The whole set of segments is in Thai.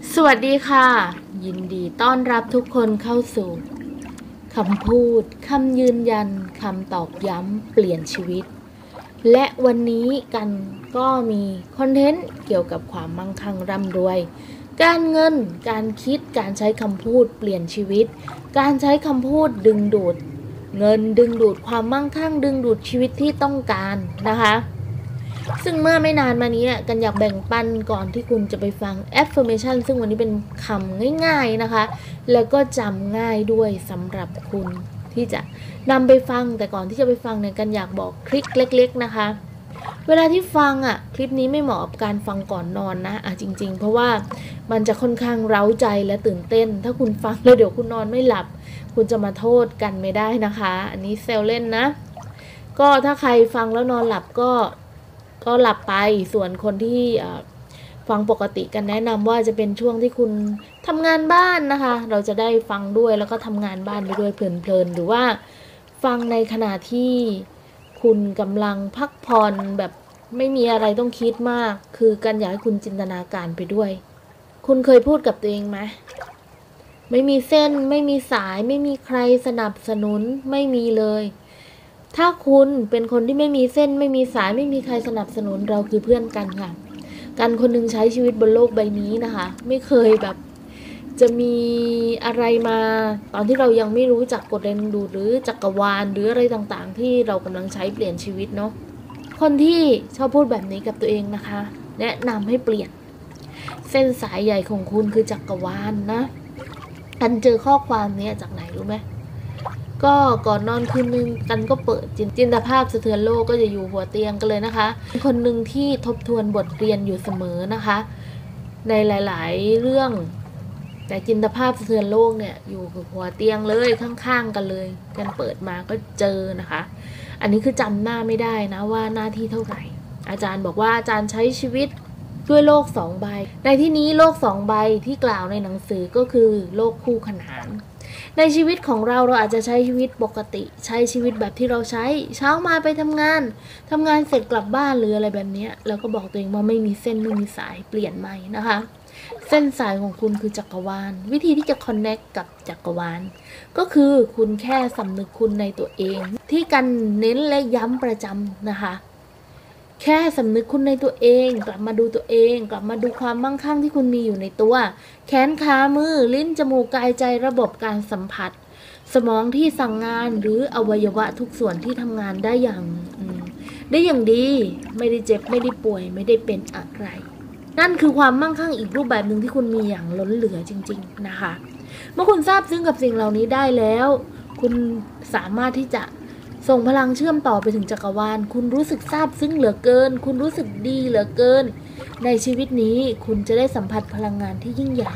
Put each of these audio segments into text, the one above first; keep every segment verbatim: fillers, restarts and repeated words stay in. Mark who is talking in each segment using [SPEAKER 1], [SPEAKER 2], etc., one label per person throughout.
[SPEAKER 1] สวัสดีค่ะยินดีต้อนรับทุกคนเข้าสู่คำพูดคำยืนยันคำตอกย้ำเปลี่ยนชีวิตและวันนี้กันก็มีคอนเทนต์เกี่ยวกับความมั่งคั่งร่ำรวยการเงินการคิดการใช้คำพูดเปลี่ยนชีวิตการใช้คำพูดดึงดูดเงินดึงดูดความมั่งคั่งดึงดูดชีวิตที่ต้องการนะคะซึ่งเมื่อไม่นานมานี้กันอยากแบ่งปันก่อนที่คุณจะไปฟัง affirmation ซึ่งวันนี้เป็นคำง่ายๆนะคะแล้วก็จำง่ายด้วยสำหรับคุณที่จะนำไปฟังแต่ก่อนที่จะไปฟังเนี่ยกันอยากบอกทริคเล็กๆนะคะเวลาที่ฟังอ่ะคลิปนี้ไม่เหมาะกับการฟังก่อนนอนนะอ่ะจริงๆเพราะว่ามันจะค่อนข้างเร้าใจและตื่นเต้นถ้าคุณฟังแล้วเดี๋ยวคุณนอนไม่หลับคุณจะมาโทษกันไม่ได้นะคะอันนี้เซลเล่นนะก็ถ้าใครฟังแล้วนอนหลับก็ก็หลับไปส่วนคนที่ฟังปกติกันแนะนำว่าจะเป็นช่วงที่คุณทำงานบ้านนะคะเราจะได้ฟังด้วยแล้วก็ทำงานบ้านไปด้วยเพลินๆหรือว่าฟังในขณะที่คุณกำลังพักผ่อนแบบไม่มีอะไรต้องคิดมากคือกันอยากให้คุณจินตนาการไปด้วยคุณเคยพูดกับตัวเองไหมไม่มีเส้นไม่มีสายไม่มีใครสนับสนุนไม่มีเลยถ้าคุณเป็นคนที่ไม่มีเส้นไม่มีสายไม่มีใครสนับสนุนเราคือเพื่อนกันค่ะกันคนหนึ่งใช้ชีวิตบนโลกใบนี้นะคะไม่เคยแบบจะมีอะไรมาตอนที่เรายังไม่รู้จักกฎแรงดึงดูดหรือจักรวาลหรืออะไรต่างๆที่เรากำลังใช้เปลี่ยนชีวิตเนาะคนที่ชอบพูดแบบนี้กับตัวเองนะคะแนะนำให้เปลี่ยนเส้นสายใหญ่ของคุณคือจักรวาลนะกันเจอข้อความนี้จากไหนรู้ไหมก็ก่อนนอนคืนนึงกันก็เปิดจินตภาพสะเทือนโลกก็จะอยู่หัวเตียงกันเลยนะคะคนหนึ่งที่ทบทวนบทเรียนอยู่เสมอนะคะในหลายๆเรื่องแต่จินตภาพสะเทือนโลกเนี่ยอยู่กับหัวเตียงเลยข้างๆกันเลยกันเปิดมาก็เจอนะคะอันนี้คือจำหน้าไม่ได้นะว่าหน้าที่เท่าไหร่อาจารย์บอกว่าอาจารย์ใช้ชีวิตด้วยโลกสองใบในที่นี้โลกสองใบที่กล่าวในหนังสือก็คือโลกคู่ขนานในชีวิตของเราเราอาจจะใช้ชีวิตปกติใช้ชีวิตแบบที่เราใช้เช้ามาไปทำงานทำงานเสร็จกลับบ้านหรืออะไรแบบนี้แล้วก็บอกตัวเองว่าไม่มีเส้นไม่มีสายเปลี่ยนใหม่นะคะเส้นสายของคุณคือจักรวาลวิธีที่จะคอนเนคกับจักรวาลก็คือคุณแค่สำนึกคุณในตัวเองที่กันเน้นและย้ำประจำนะคะแค่สำนึกคุณในตัวเองกลับมาดูตัวเองกลับมาดูความมั่งคั่งที่คุณมีอยู่ในตัวแขนขามือลิ้นจมูกกายใจระบบการสัมผัสสมองที่สั่งงานหรืออวัยวะทุกส่วนที่ทำงานได้อย่างได้อย่างดีไม่ได้เจ็บไม่ได้ป่วยไม่ได้เป็นอะไรนั่นคือความมั่งคั่งอีกรูปแบบหนึ่งที่คุณมีอย่างล้นเหลือจริงๆนะคะเมื่อคุณทราบซึ้งกับสิ่งเหล่านี้ได้แล้วคุณสามารถที่จะส่งพลังเชื่อมต่อไปถึงจักรวาลคุณรู้สึกซาบซึ้งเหลือเกินคุณรู้สึกดีเหลือเกินในชีวิตนี้คุณจะได้สัมผัสพลังงานที่ยิ่งใหญ่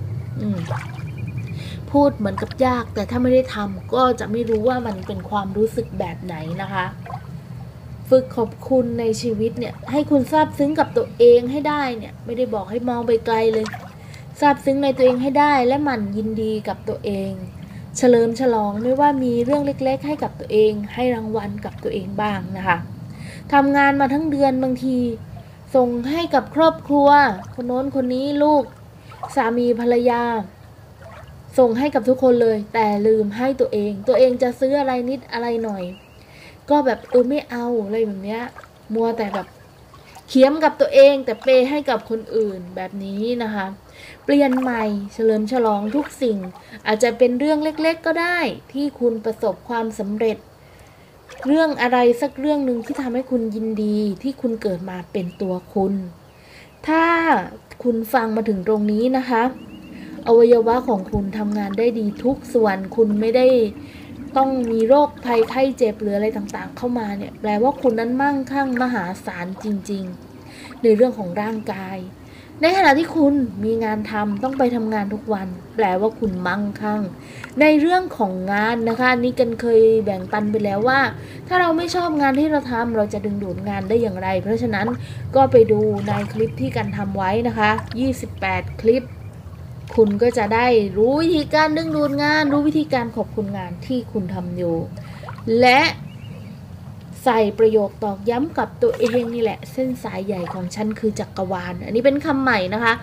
[SPEAKER 1] พูดเหมือนกับยากแต่ถ้าไม่ได้ทำก็จะไม่รู้ว่ามันเป็นความรู้สึกแบบไหนนะคะฝึกขอบคุณในชีวิตเนี่ยให้คุณซาบซึ้งกับตัวเองให้ได้เนี่ยไม่ได้บอกให้มองไปไกลเลยซาบซึ้งในตัวเองให้ได้และหมั่นยินดีกับตัวเองเฉลิมฉลองไม่ว่ามีเรื่องเล็กๆให้กับตัวเองให้รางวัลกับตัวเองบ้างนะคะทำงานมาทั้งเดือนบางทีส่งให้กับครอบครัวคนโน้นคนนี้ลูกสามีภรรยาส่งให้กับทุกคนเลยแต่ลืมให้ตัวเองตัวเองจะซื้ออะไรนิดอะไรหน่อยก็แบบเออไม่เอาอะไรแบบเนี้ยมัวแต่แบบเคี้ยมกับตัวเองแต่เปให้กับคนอื่นแบบนี้นะคะเปลี่ยนใหม่เฉลิมฉลองทุกสิ่งอาจจะเป็นเรื่องเล็กๆก็ได้ที่คุณประสบความสำเร็จเรื่องอะไรสักเรื่องหนึ่งที่ทำให้คุณยินดีที่คุณเกิดมาเป็นตัวคุณถ้าคุณฟังมาถึงตรงนี้นะคะอวัยวะของคุณทำงานได้ดีทุกส่วนคุณไม่ได้ต้องมีโรคภัยไข้เจ็บหรืออะไรต่างๆเข้ามาเนี่ยแปลว่าคุณนั้นมั่งคั่งมหาศาลจริงๆในเรื่องของร่างกายในขณะที่คุณมีงานทำต้องไปทำงานทุกวันแปลว่าคุณมั่งคั่งในเรื่องของงานนะคะนี่กันเคยแบ่งปันไปแล้วว่าถ้าเราไม่ชอบงานที่เราทำเราจะดึงดูดงานได้อย่างไรเพราะฉะนั้นก็ไปดูในคลิปที่กันทำไว้นะคะยี่สิบแปดคลิปคุณก็จะได้รู้วิธีการดึงดูดงานรู้วิธีการขอบคุณงานที่คุณทำอยู่และใส่ประโยคตอกย้ำกับตัวเองนี่แหละเส้นสายใหญ่ของฉันคือจักรวาลอันนี้เป็นคำใหม่นะคะ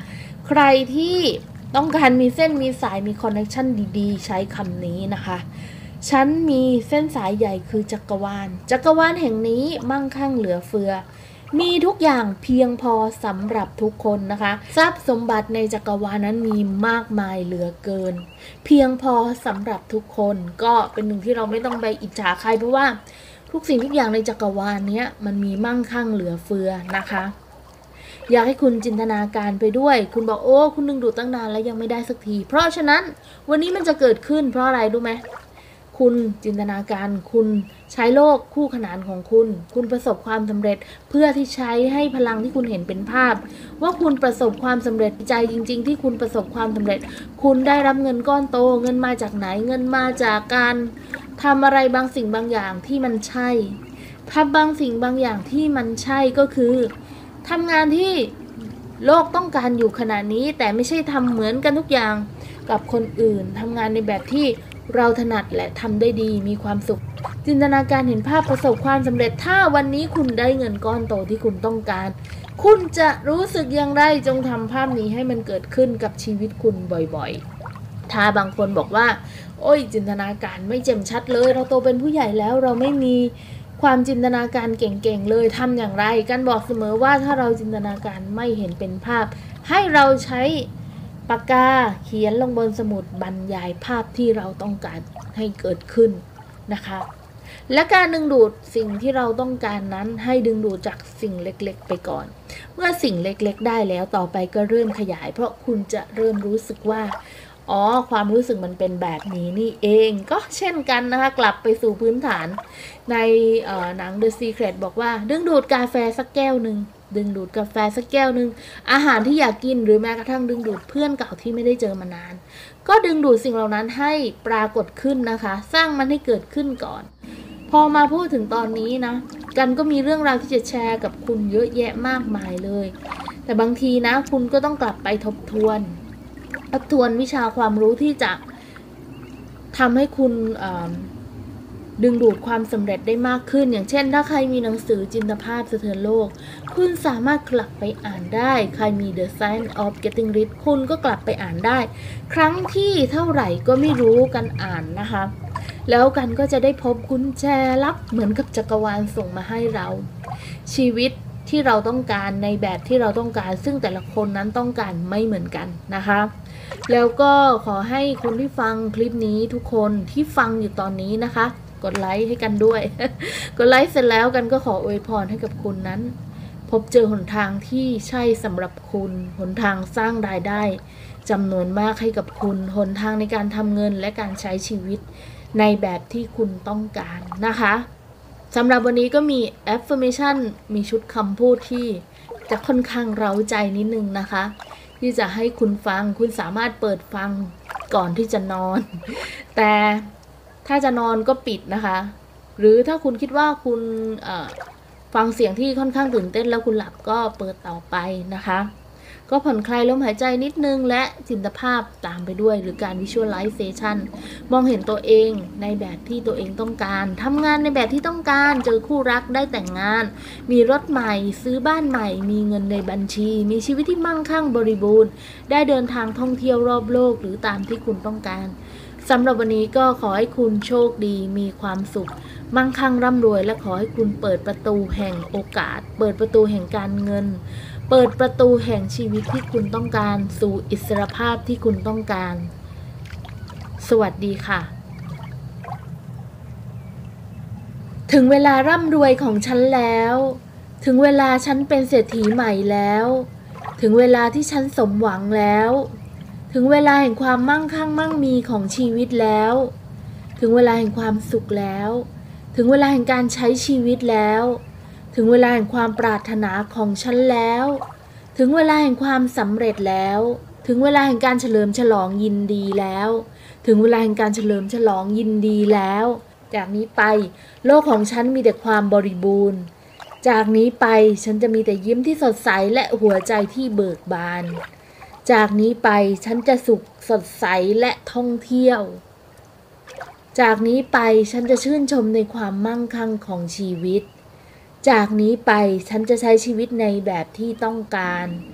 [SPEAKER 1] ใครที่ต้องการมีเส้นมีสายมีคอนเนคชั่นดีๆใช้คำนี้นะคะฉันมีเส้นสายใหญ่คือจักรวาลจักรวาลแห่งนี้มั่งคั่งเหลือเฟือมีทุกอย่างเพียงพอสำหรับทุกคนนะคะทรัพย์สมบัติในจักรวาลนั้นมีมากมายเหลือเกินเพียงพอสำหรับทุกคนก็เป็นหนึ่งที่เราไม่ต้องไปอิจฉาใครเพราะว่าทุกสิ่งทุกอย่างในจักรวาลเนี้ยมันมีมั่งคั่งเหลือเฟือนะคะอยากให้คุณจินตนาการไปด้วยคุณบอกโอ้คุณดึงดูดตั้งนานแล้วยังไม่ได้สักทีเพราะฉะนั้นวันนี้มันจะเกิดขึ้นเพราะอะไรรู้ไหมคุณจินตนาการคุณใช้โลกคู่ขนานของคุณคุณประสบความสำเร็จเพื่อที่ใช้ให้พลังที่คุณเห็นเป็นภาพว่าคุณประสบความสำเร็จใจจริงๆที่คุณประสบความสำเร็จคุณได้รับเงินก้อนโตเงินมาจากไหนเงินมาจากการทำอะไรบางสิ่งบางอย่างที่มันใช่ทำบางสิ่งบางอย่างที่มันใช่ก็คือทำงานที่โลกต้องการอยู่ขณะนี้แต่ไม่ใช่ทำเหมือนกันทุกอย่างกับคนอื่นทำงานในแบบที่เราถนัดและทำได้ดีมีความสุขจินตนาการเห็นภาพประสบความสำเร็จถ้าวันนี้คุณได้เงินก้อนโตที่คุณต้องการคุณจะรู้สึกอย่างไรจงทำภาพนี้ให้มันเกิดขึ้นกับชีวิตคุณบ่อยๆถ้าบางคนบอกว่าโอ้ยจินตนาการไม่แจ่มชัดเลยเราโตเป็นผู้ใหญ่แล้วเราไม่มีความจินตนาการเก่งๆเลยทำอย่างไรกันบอกเสมอว่าถ้าเราจินตนาการไม่เห็นเป็นภาพให้เราใช้ปากกาเขียนลงบนสมุดบรรยายภาพที่เราต้องการให้เกิดขึ้นนะคะและการดึงดูดสิ่งที่เราต้องการนั้นให้ดึงดูดจากสิ่งเล็กๆไปก่อนเมื่อสิ่งเล็กๆได้แล้วต่อไปก็เริ่มขยายเพราะคุณจะเริ่มรู้สึกว่าอ๋อความรู้สึกมันเป็นแบบนี้นี่เองก็เช่นกันนะคะกลับไปสู่พื้นฐานในหนัง The Secret บอกว่าดึงดูดกาแฟสักแก้วหนึ่งดึงดูดกาแฟสักแก้วหนึ่งอาหารที่อยากกินหรือแม้กระทั่งดึงดูดเพื่อนเก่าที่ไม่ได้เจอมานานก็ดึงดูดสิ่งเหล่านั้นให้ปรากฏขึ้นนะคะสร้างมันให้เกิดขึ้นก่อนพอมาพูดถึงตอนนี้นะกันก็มีเรื่องราวที่จะแชร์กับคุณเยอะแยะมากมายเลยแต่บางทีนะคุณก็ต้องกลับไปทบทวนทบทวนวิชาความรู้ที่จะทำให้คุณดึงดูดความสำเร็จได้มากขึ้นอย่างเช่นถ้าใครมีหนังสือจินตภาพสะเทือนโลกคุณสามารถกลับไปอ่านได้ใครมี The Science of Getting Rich คุณก็กลับไปอ่านได้ครั้งที่เท่าไหร่ก็ไม่รู้กันอ่านนะคะแล้วกันก็จะได้พบกุญแจลับเหมือนกับจักรวาลส่งมาให้เราชีวิตที่เราต้องการในแบบที่เราต้องการซึ่งแต่ละคนนั้นต้องการไม่เหมือนกันนะคะแล้วก็ขอให้คนที่ฟังคลิปนี้ทุกคนที่ฟังอยู่ตอนนี้นะคะกดไลค์ให้กันด้วย กดไลค์เสร็จแล้วกันก็ขออวยพรให้กับคุณนั้นพบเจอหนทางที่ใช่สำหรับคุณหนทางสร้างรายได้จำนวนมากให้กับคุณหนทางในการทำเงินและการใช้ชีวิตในแบบที่คุณต้องการนะคะสำหรับวันนี้ก็มี affirmation มีชุดคำพูดที่จะค่อนข้างเร้าใจนิดนึงนะคะที่จะให้คุณฟังคุณสามารถเปิดฟังก่อนที่จะนอนแต่ถ้าจะนอนก็ปิดนะคะหรือถ้าคุณคิดว่าคุณฟังเสียงที่ค่อนข้างตื่นเต้นแล้วคุณหลับก็เปิดต่อไปนะคะก็ผ่อนคลายลมหายใจนิดนึงและจินตภาพตามไปด้วยหรือการ visualization มองเห็นตัวเองในแบบที่ตัวเองต้องการทำงานในแบบที่ต้องการเจอคู่รักได้แต่งงานมีรถใหม่ซื้อบ้านใหม่มีเงินในบัญชีมีชีวิตที่มั่งคั่งบริบูรณ์ได้เดินทางท่องเที่ยวรอบโลกหรือตามที่คุณต้องการสำหรับวันนี้ก็ขอให้คุณโชคดีมีความสุขมั่งคั่งร่ำรวยและขอให้คุณเปิดประตูแห่งโอกาสเปิดประตูแห่งการเงินเปิดประตูแห่งชีวิตที่คุณต้องการสู่อิสรภาพที่คุณต้องการสวัสดีค่ะถึงเวลาร่ำรวยของฉันแล้วถึงเวลาฉันเป็นเศรษฐีใหม่แล้วถึงเวลาที่ฉันสมหวังแล้วถึงเวลาแห่งความมั่งคั่งมั่งมีของชีวิตแล้วถึงเวลาแห่งความสุขแล้วถึงเวลาแห่งการใช้ชีวิตแล้วถึงเวลาแห่งความปรารถนาของฉันแล้วถึงเวลาแห่งความสำเร็จแล้วถึงเวลาแห่งการเฉลิมฉลองยินดีแล้วถึงเวลาแห่งการเฉลิมฉลองยินดีแล้วจากนี้ไปโลกของฉันมีแต่ความบริบูรณ์จากนี้ไปฉันจะมีแต่ยิ้มที่สดใสและหัวใจที่เบิกบานจากนี้ไปฉันจะสุขสดใสและท่องเที่ยวจากนี้ไปฉันจะชื่นชมในความมั่งคั่งของชีวิตจากนี้ไปฉันจะใช้ชีวิตในแบบที่ต้องการ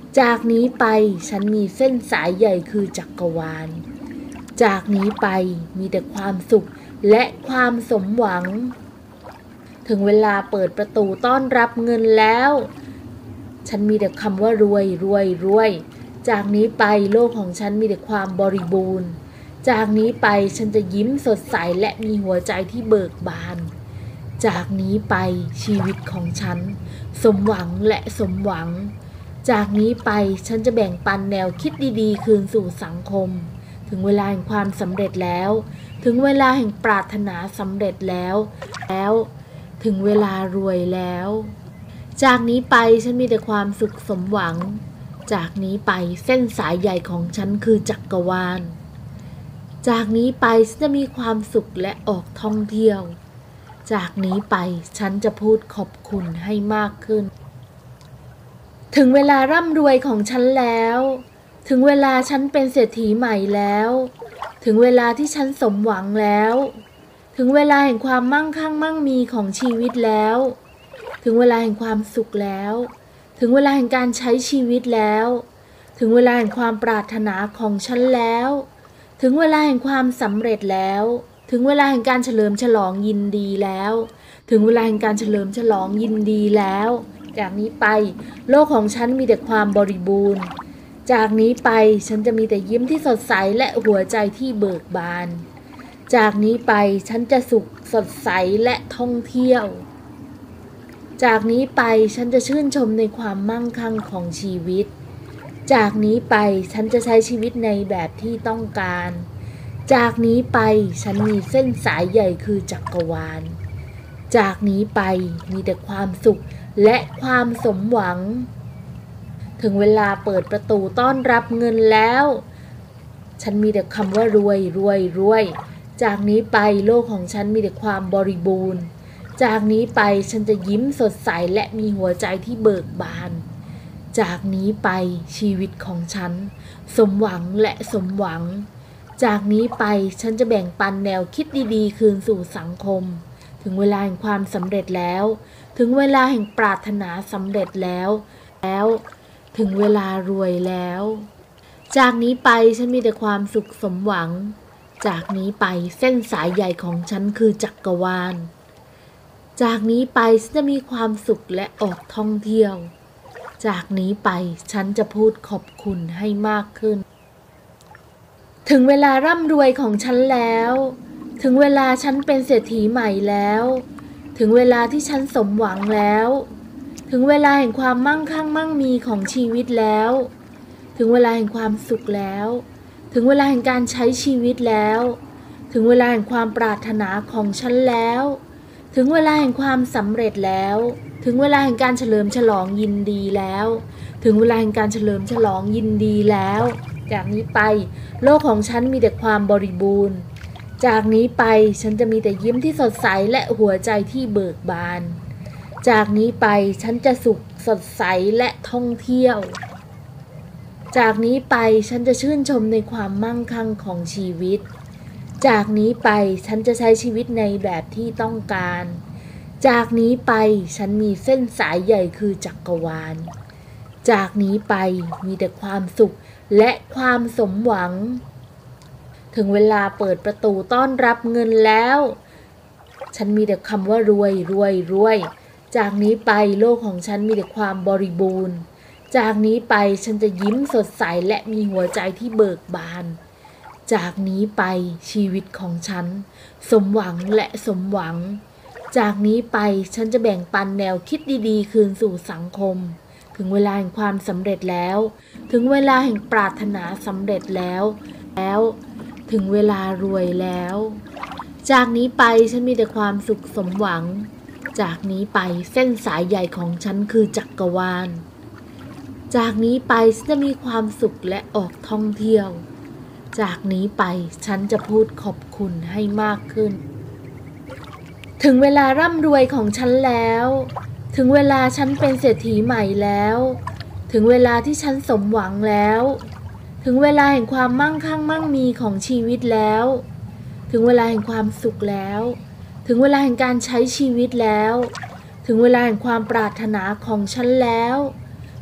[SPEAKER 1] จากนี้ไปฉันมีเส้นสายใหญ่คือจักรวาลจากนี้ไปมีแต่ความสุขและความสมหวังถึงเวลาเปิดประตูต้อนรับเงินแล้วฉันมีแต่คำว่ารวยรวยรวยจากนี้ไปโลกของฉันมีแต่ความบริบูรณ์จากนี้ไปฉันจะยิ้มสดใสและมีหัวใจที่เบิกบานจากนี้ไปชีวิตของฉันสมหวังและสมหวังจากนี้ไปฉันจะแบ่งปันแนวคิดดีๆคืนสู่สังคมถึงเวลาแห่งความสำเร็จแล้วถึงเวลาแห่งปรารถนาสำเร็จแล้วแล้วถึงเวลารวยแล้วจากนี้ไปฉันมีแต่ความสุขสมหวังจากนี้ไปเส้นสายใหญ่ของฉันคือจักรวาลจากนี้ไปฉันจะมีความสุขและออกท่องเที่ยวจากนี้ไปฉันจะพูดขอบคุณให้มากขึ้นถึงเวลาร่ำรวยของฉันแล้วถึงเวลาฉันเป็นเศรษฐีใหม่แล้วถึงเวลาที่ฉันสมหวังแล้วถึงเวลาแห่งความมั่งคั่งมั่งมีของชีวิตแล้วถึงเวลาแห่งความสุขแล้วถึงเวลาแห่งการใช้ชีวิตแล้วถึงเวลาแห่งความปรารถนาของฉันแล้วถึงเวลาแห่งความสำเร็จแล้วถึงเวลาแห่งการเฉลิมฉลองยินดีแล้วถึงเวลาแห่งการเฉลิมฉลองยินดีแล้วจากนี้ไปโลกของฉันมีแต่ความบริบูรณ์จากนี้ไปฉันจะมีแต่ยิ้มที่สดใสและหัวใจที่เบิกบานจากนี้ไปฉันจะสุขสดใสและท่องเที่ยวจากนี้ไปฉันจะชื่นชมในความมั่งคั่งของชีวิตจากนี้ไปฉันจะใช้ชีวิตในแบบที่ต้องการจากนี้ไปฉันมีเส้นสายใหญ่คือจักรวาลจากนี้ไปมีแต่ความสุขและความสมหวังถึงเวลาเปิดประตูต้อนรับเงินแล้วฉันมีแต่คำว่ารวยรวยรวยจากนี้ไปโลกของฉันมีแต่ความบริบูรณ์จากนี้ไปฉันจะยิ้มสดใสและมีหัวใจที่เบิกบานจากนี้ไปชีวิตของฉันสมหวังและสมหวังจากนี้ไปฉันจะแบ่งปันแนวคิดดีๆคืนสู่สังคมถึงเวลาแห่งความสำเร็จแล้วถึงเวลาแห่งปรารถนาสำเร็จแล้วแล้วถึงเวลารวยแล้วจากนี้ไปฉันมีแต่ความสุขสมหวังจากนี้ไปเส้นสายใหญ่ของฉันคือจักรวาลจากนี้ไปฉันจะมีความสุขและออกท่องเที่ยวจากนี้ไปฉันจะพูดขอบคุณให้มากขึ้นถึงเวลาร่ำรวยของฉันแล้วถึงเวลาฉันเป็นเศรษฐีใหม่แล้วถึงเวลาที่ฉันสมหวังแล้วถึงเวลาแห่งความมั่งคั่งมั่งมีของชีวิตแล้วถึงเวลาแห่งความสุขแล้วถึงเวลาแห่งการใช้ชีวิตแล้วถึงเวลาแห่งความปรารถนาของฉันแล้วถึงเวลาแห่งความสำเร็จแล้วถึงเวลาแห่งการเฉลิมฉลองยินดีแล้วถึงเวลาแห่งการเฉลิมฉลองยินดีแล้วจากนี้ไปโลกของฉันมีแต่ความบริบูรณ์จากนี้ไปฉันจะมีแต่ยิ้มที่สดใสและหัวใจที่เบิกบานจากนี้ไปฉันจะสุขสดใสและท่องเที่ยวจากนี้ไปฉันจะชื่นชมในความมั่งคั่งของชีวิตจากนี้ไปฉันจะใช้ชีวิตในแบบที่ต้องการจากนี้ไปฉันมีเส้นสายใหญ่คือจักรวาลจากนี้ไปมีแต่ความสุขและความสมหวังถึงเวลาเปิดประตูต้อนรับเงินแล้วฉันมีแต่คำว่ารวยรวยรวยจากนี้ไปโลกของฉันมีแต่ความบริบูรณ์จากนี้ไปฉันจะยิ้มสดใสและมีหัวใจที่เบิกบานจากนี้ไปชีวิตของฉันสมหวังและสมหวังจากนี้ไปฉันจะแบ่งปันแนวคิดดีๆคืนสู่สังคมถึงเวลาแห่งความสำเร็จแล้วถึงเวลาแห่งปรารถนาสำเร็จแล้วแล้วถึงเวลารวยแล้วจากนี้ไปฉันมีแต่ความสุขสมหวังจากนี้ไปเส้นสายใหญ่ของฉันคือจักรวาลจากนี้ไปฉันจะมีความสุขและออกท่องเที่ยวจากนี้ไปฉันจะพูดขอบคุณให้มากขึ้นถึงเวลาร่ำรวยของฉันแล้วถึงเวลาฉันเป็นเศรษฐีใหม่แล้วถึงเวลาที่ฉันสมหวังแล้วถึงเวลาแห่งความมั่งคั่งมั่งมีของชีวิตแล้วถึงเวลาแห่งความสุขแล้วถึงเวลาแห่งการใช้ชีวิตแล้วถึงเวลาแห่งความปรารถนาของฉันแล้ว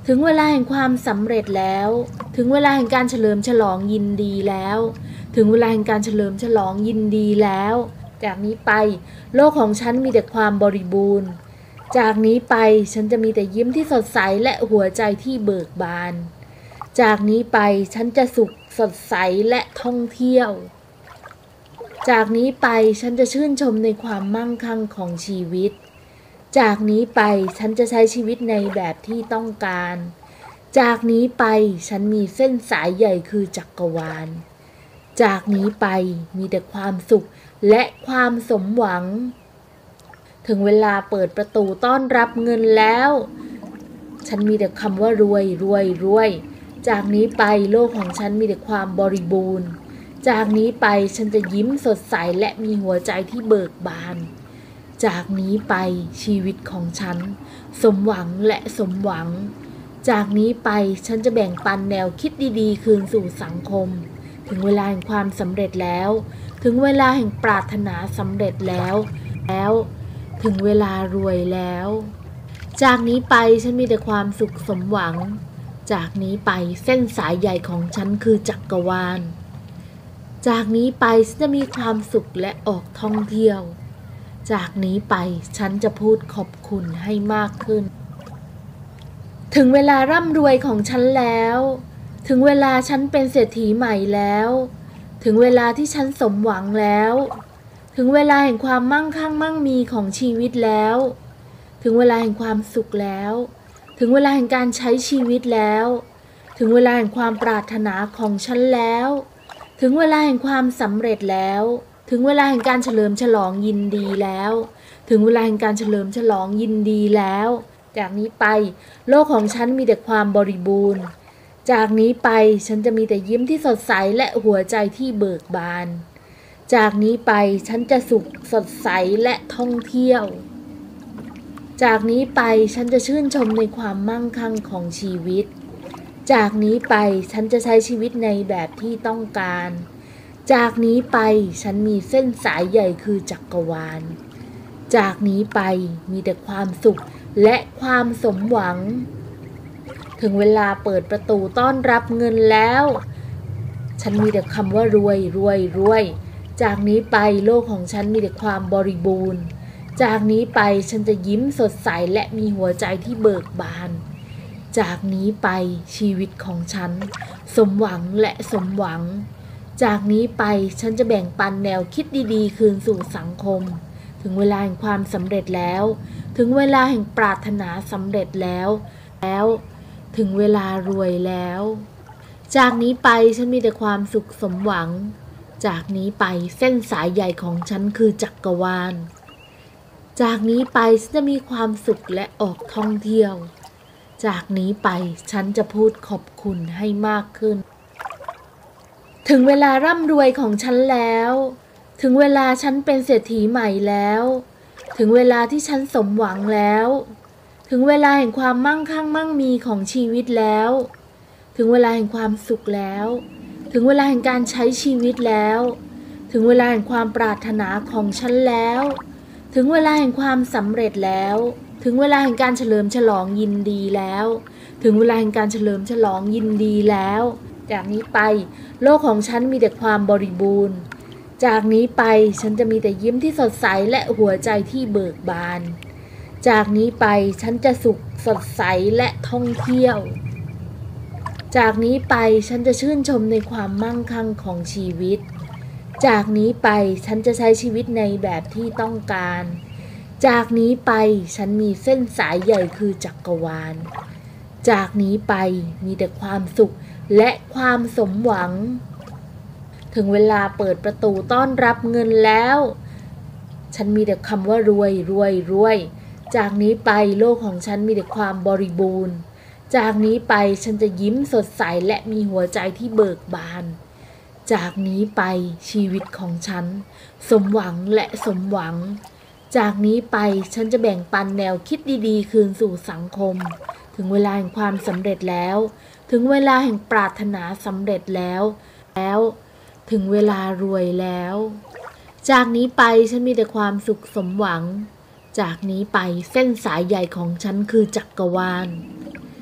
[SPEAKER 1] ถึงเวลาแห่งความสำเร็จแล้วถึงเวลาแห่งการเฉลิมฉลองยินดีแล้วถึงเวลาแห่งการเฉลิมฉลองยินดีแล้วจากนี้ไปโลกของฉันมีแต่ความบริบูรณ์จากนี้ไปฉันจะมีแต่ยิ้มที่สดใสและหัวใจที่เบิกบานจากนี้ไปฉันจะสุขสดใสและท่องเที่ยวจากนี้ไปฉันจะชื่นชมในความมั่งคั่งของชีวิตจากนี้ไปฉันจะใช้ชีวิตในแบบที่ต้องการจากนี้ไปฉันมีเส้นสายใหญ่คือจักรวาลจากนี้ไปมีแต่ความสุขและความสมหวังถึงเวลาเปิดประตูต้อนรับเงินแล้วฉันมีแต่คำว่ารวยรวยรวยจากนี้ไปโลกของฉันมีแต่ความบริบูรณ์จากนี้ไปฉันจะยิ้มสดใสและมีหัวใจที่เบิกบานจากนี้ไปชีวิตของฉันสมหวังและสมหวังจากนี้ไปฉันจะแบ่งปันแนวคิดดีๆคืนสู่สังคมถึงเวลาแห่งความสำเร็จแล้วถึงเวลาแห่งปรารถนาสำเร็จแล้วแล้วถึงเวลารวยแล้วจากนี้ไปฉันมีแต่ความสุขสมหวังจากนี้ไปเส้นสายใหญ่ของฉันคือจักรวาลจากนี้ไปฉันจะมีความสุขและออกท่องเที่ยวจากนี้ไปฉันจะพูดขอบคุณให้มากขึ้นถึงเวลาร่ำรวยของฉันแล้วถึงเวลาฉันเป็นเศรษฐีใหม่แล้วถึงเวลาที่ฉันสมหวังแล้วถึงเวลาแห่งความมั่งคั่งมั่งมีของชีวิตแล้วถึงเวลาแห่งความสุขแล้วถึงเวลาแห่งการใช้ชีวิตแล้วถึงเวลาแห่งความปรารถนาของฉันแล้วถึงเวลาแห่งความสำเร็จแล้วถึงเวลาแห่งการเฉลิมฉลองยินดีแล้วถึงเวลาแห่งการเฉลิมฉลองยินดีแล้วจากนี้ไปโลกของฉันมีแต่ความบริบูรณ์จากนี้ไปฉันจะมีแต่ยิ้มที่สดใสและหัวใจที่เบิกบานจากนี้ไปฉันจะสุขสดใสและท่องเที่ยวจากนี้ไปฉันจะชื่นชมในความมั่งคั่งของชีวิตจากนี้ไปฉันจะใช้ชีวิตในแบบที่ต้องการจากนี้ไปฉันมีเส้นสายใหญ่คือจักรวาลจากนี้ไปมีแต่ความสุขและความสมหวังถึงเวลาเปิดประตูต้อนรับเงินแล้วฉันมีแต่คำว่ารวยรวยรวยจากนี้ไปโลกของฉันมีแต่ความบริบูรณ์จากนี้ไปฉันจะยิ้มสดใสและมีหัวใจที่เบิกบานจากนี้ไปชีวิตของฉันสมหวังและสมหวังจากนี้ไปฉันจะแบ่งปันแนวคิดดีๆคืนสู่สังคมถึงเวลาแห่งความสำเร็จแล้วถึงเวลาแห่งปรารถนาสำเร็จแล้วแล้วถึงเวลารวยแล้วจากนี้ไปฉันมีแต่ความสุขสมหวังจากนี้ไปเส้นสายใหญ่ของฉันคือจักรวาลจากนี้ไปฉันจะมีความสุขและออกท่องเที่ยวจากนี้ไปฉันจะพูดขอบคุณให้มากขึ้นถึงเวลาร่ำรวยของฉันแล้วถึงเวลาฉันเป็นเศรษฐีใหม่แล้วถึงเวลาที่ฉันสมหวังแล้วถึงเวลาแห่งความมั่งคั่งมั่งมีของชีวิตแล้วถึงเวลาแห่งความสุขแล้วถึงเวลาแห่งการใช้ชีวิตแล้วถึงเวลาแห่งความปรารถนาของฉันแล้วถึงเวลาแห่งความสำเร็จแล้วถึงเวลาแห่งการเฉลิมฉลองยินดีแล้วถึงเวลาแห่งการเฉลิมฉลองยินดีแล้วจากนี้ไปโลกของฉันมีแต่ความบริบูรณ์จากนี้ไปฉันจะมีแต่ยิ้มที่สดใสและหัวใจที่เบิกบานจากนี้ไปฉันจะสุขสดใสและท่องเที่ยวจากนี้ไปฉันจะชื่นชมในความมั่งคั่งของชีวิตจากนี้ไปฉันจะใช้ชีวิตในแบบที่ต้องการจากนี้ไปฉันมีเส้นสายใหญ่คือจักรวาลจากนี้ไปมีแต่ความสุขและความสมหวังถึงเวลาเปิดประตูต้อนรับเงินแล้วฉันมีแต่คำว่ารวยรวยรวยจากนี้ไปโลกของฉันมีแต่ความบริบูรณ์จากนี้ไปฉันจะยิ้มสดใสและมีหัวใจที่เบิกบานจากนี้ไปชีวิตของฉันสมหวังและสมหวังจากนี้ไปฉันจะแบ่งปันแนวคิดดีๆคืนสู่สังคมถึงเวลาแห่งความสำเร็จแล้วถึงเวลาแห่งปรารถนาสำเร็จแล้วแล้วถึงเวลารวยแล้วจากนี้ไปฉันมีแต่ความสุขสมหวังจากนี้ไปเส้นสายใหญ่ของฉันคือจักรวาล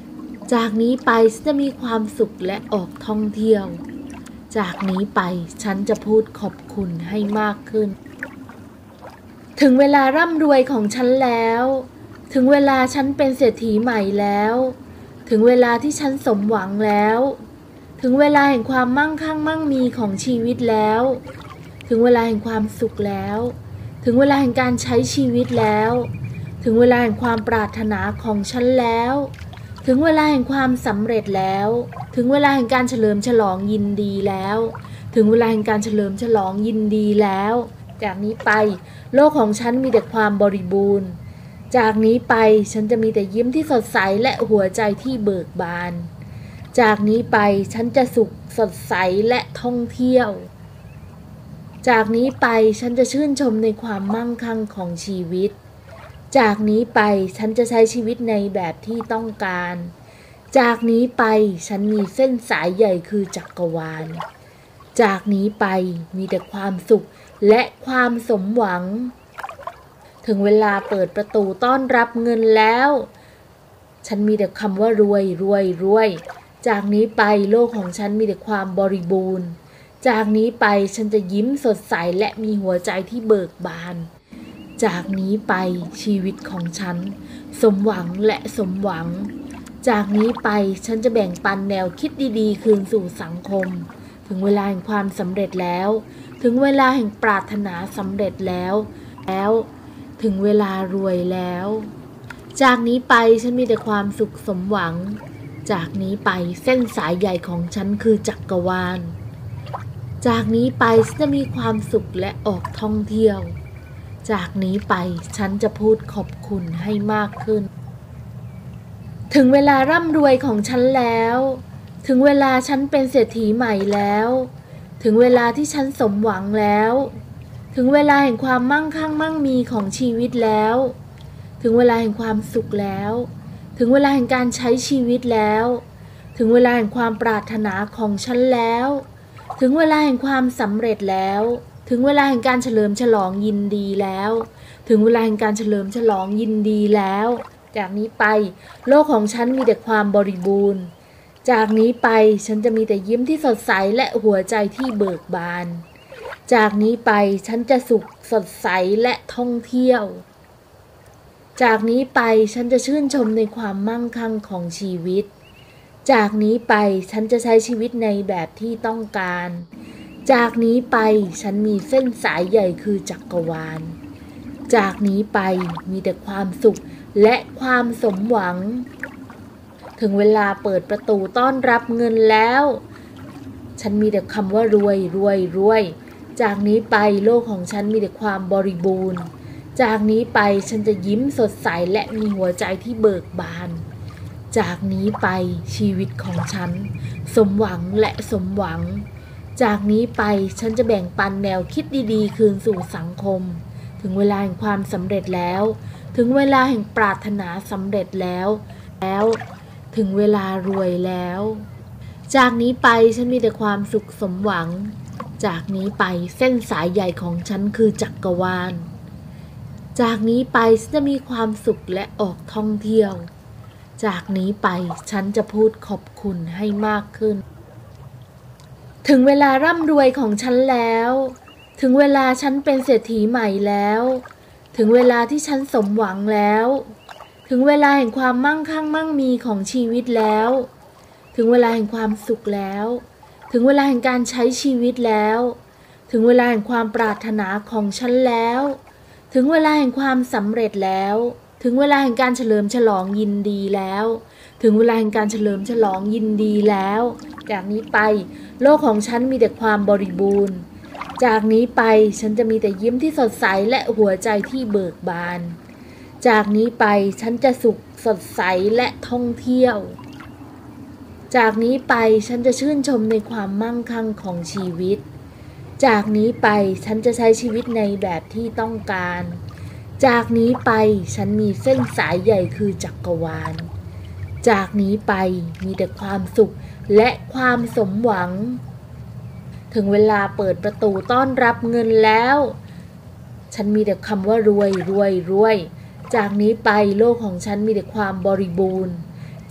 [SPEAKER 1] จากนี้ไปฉันจะมีความสุขและออกท่องเที่ยวจากนี้ไปฉันจะพูดขอบคุณให้มากขึ้นถึงเวลาร่ำรวยของฉันแล้วถึงเวลาฉันเป็นเศรษฐีใหม่แล้วถึงเวลาที่ฉันสมหวังแล้วถึงเวลาแห่งความมั่งคั่งมั่งมีของชีวิตแล้วถึงเวลาแห่งความสุขแล้วถึงเวลาแห่งการใช้ชีวิตแล้วถึงเวลาแห่งความปรารถนาของฉันแล้วถึงเวลาแห่งความสำเร็จแล้วถึงเวลาแห่งการเฉลิมฉลองยินดีแล้วถึงเวลาแห่งการเฉลิมฉลองยินดีแล้วจากนี้ไปโลกของฉันมีแต่ความบริบูรณ์จากนี้ไปฉันจะมีแต่ยิ้มที่สดใสและหัวใจที่เบิกบานจากนี้ไปฉันจะสุขสดใสและท่องเที่ยวจากนี้ไปฉันจะชื่นชมในความมั่งคั่งของชีวิตจากนี้ไปฉันจะใช้ชีวิตในแบบที่ต้องการจากนี้ไปฉันมีเส้นสายใหญ่คือจักรวาลจากนี้ไปมีแต่ความสุขและความสมหวังถึงเวลาเปิดประตูต้อนรับเงินแล้วฉันมีแต่คำว่ารวยรวยรวยจากนี้ไปโลกของฉันมีแต่ความบริบูรณ์จากนี้ไปฉันจะยิ้มสดใสและมีหัวใจที่เบิกบานจากนี้ไปชีวิตของฉันสมหวังและสมหวังจากนี้ไปฉันจะแบ่งปันแนวคิดดีๆคืนสู่สังคมถึงเวลาแห่งความสำเร็จแล้วถึงเวลาแห่งปรารถนาสำเร็จแล้วแล้วถึงเวลารวยแล้วจากนี้ไปฉันมีแต่ความสุขสมหวังจากนี้ไปเส้นสายใหญ่ของฉันคือจักรวาลจากนี้ไปฉันจะมีความสุขและออกท่องเที่ยวจากนี้ไปฉันจะพูดขอบคุณให้มากขึ้นถึงเวลาร่ำรวยของฉันแล้วถึงเวลาฉันเป็นเศรษฐีใหม่แล้วถึงเวลาที่ฉันสมหวังแล้วถึงเวลาแห่งความมั่งคั่งมั่งมีของชีวิตแล้วถึงเวลาแห่งความสุขแล้วถึงเวลาแห่งการใช้ชีวิตแล้วถึงเวลาแห่งความปรารถนาของฉันแล้วถึงเวลาแห่งความสำเร็จแล้วถึงเวลาแห่งการเฉลิมฉลองยินดีแล้วถึงเวลาแห่งการเฉลิมฉลองยินดีแล้วจากนี้ไปโลกของฉันมีแต่ความบริบูรณ์จากนี้ไปฉันจะมีแต่ยิ้มที่สดใสและหัวใจที่เบิกบานจากนี้ไปฉันจะสุขสดใสและท่องเที่ยวจากนี้ไปฉันจะชื่นชมในความมั่งคั่งของชีวิตจากนี้ไปฉันจะใช้ชีวิตในแบบที่ต้องการจากนี้ไปฉันมีเส้นสายใหญ่คือจักรวาลจากนี้ไปมีแต่ความสุขและความสมหวังถึงเวลาเปิดประตูต้อนรับเงินแล้วฉันมีแต่คำว่ารวยรวยรวยจากนี้ไปโลกของฉันมีแต่ความบริบูรณ์จากนี้ไปฉันจะยิ้มสดใสและมีหัวใจที่เบิกบานจากนี้ไปชีวิตของฉันสมหวังและสมหวังจากนี้ไปฉันจะแบ่งปันแนวคิดดีๆคืนสู่สังคมถึงเวลาแห่งความสำเร็จแล้วถึงเวลาแห่งปรารถนาสำเร็จแล้วแล้วถึงเวลารวยแล้วจากนี้ไปฉันมีแต่ความสุขสมหวังจากนี้ไปเส้นสายใหญ่ของฉันคือจักรวาลจากนี้ไปฉันจะมีความสุขและออกท่องเที่ยวจากนี้ไปฉันจะพูดขอบคุณให้มากขึ้นถึงเวลาร่ำรวยของฉันแล้วถึงเวลาฉันเป็นเศรษฐีใหม่แล้วถึงเวลาที่ฉันสมหวังแล้วถึงเวลาแห่งความมั่งคั่งมั่งมีของชีวิตแล้วถึงเวลาแห่งความสุขแล้วถึงเวลาแห่งการใช้ชีวิตแล้วถึงเวลาแห่งความปรารถนาของฉันแล้วถึงเวลาแห่งความสำเร็จแล้วถึงเวลาแห่งการเฉลิมฉลองยินดีแล้วถึงเวลาแห่งการเฉลิมฉลองยินดีแล้วจากนี้ไปโลกของฉันมีแต่ความบริบูรณ์จากนี้ไปฉันจะมีแต่ยิ้มที่สดใสและหัวใจที่เบิกบานจากนี้ไปฉันจะสุขสดใสและท่องเที่ยวจากนี้ไปฉันจะชื่นชมในความมั่งคั่งของชีวิตจากนี้ไปฉันจะใช้ชีวิตในแบบที่ต้องการจากนี้ไปฉันมีเส้นสายใหญ่คือจักรวาลจากนี้ไปมีแต่ความสุขและความสมหวังถึงเวลาเปิดประตูต้อนรับเงินแล้วฉันมีแต่คำว่ารวยรวยรวยจากนี้ไปโลกของฉันมีแต่ความบริบูรณ์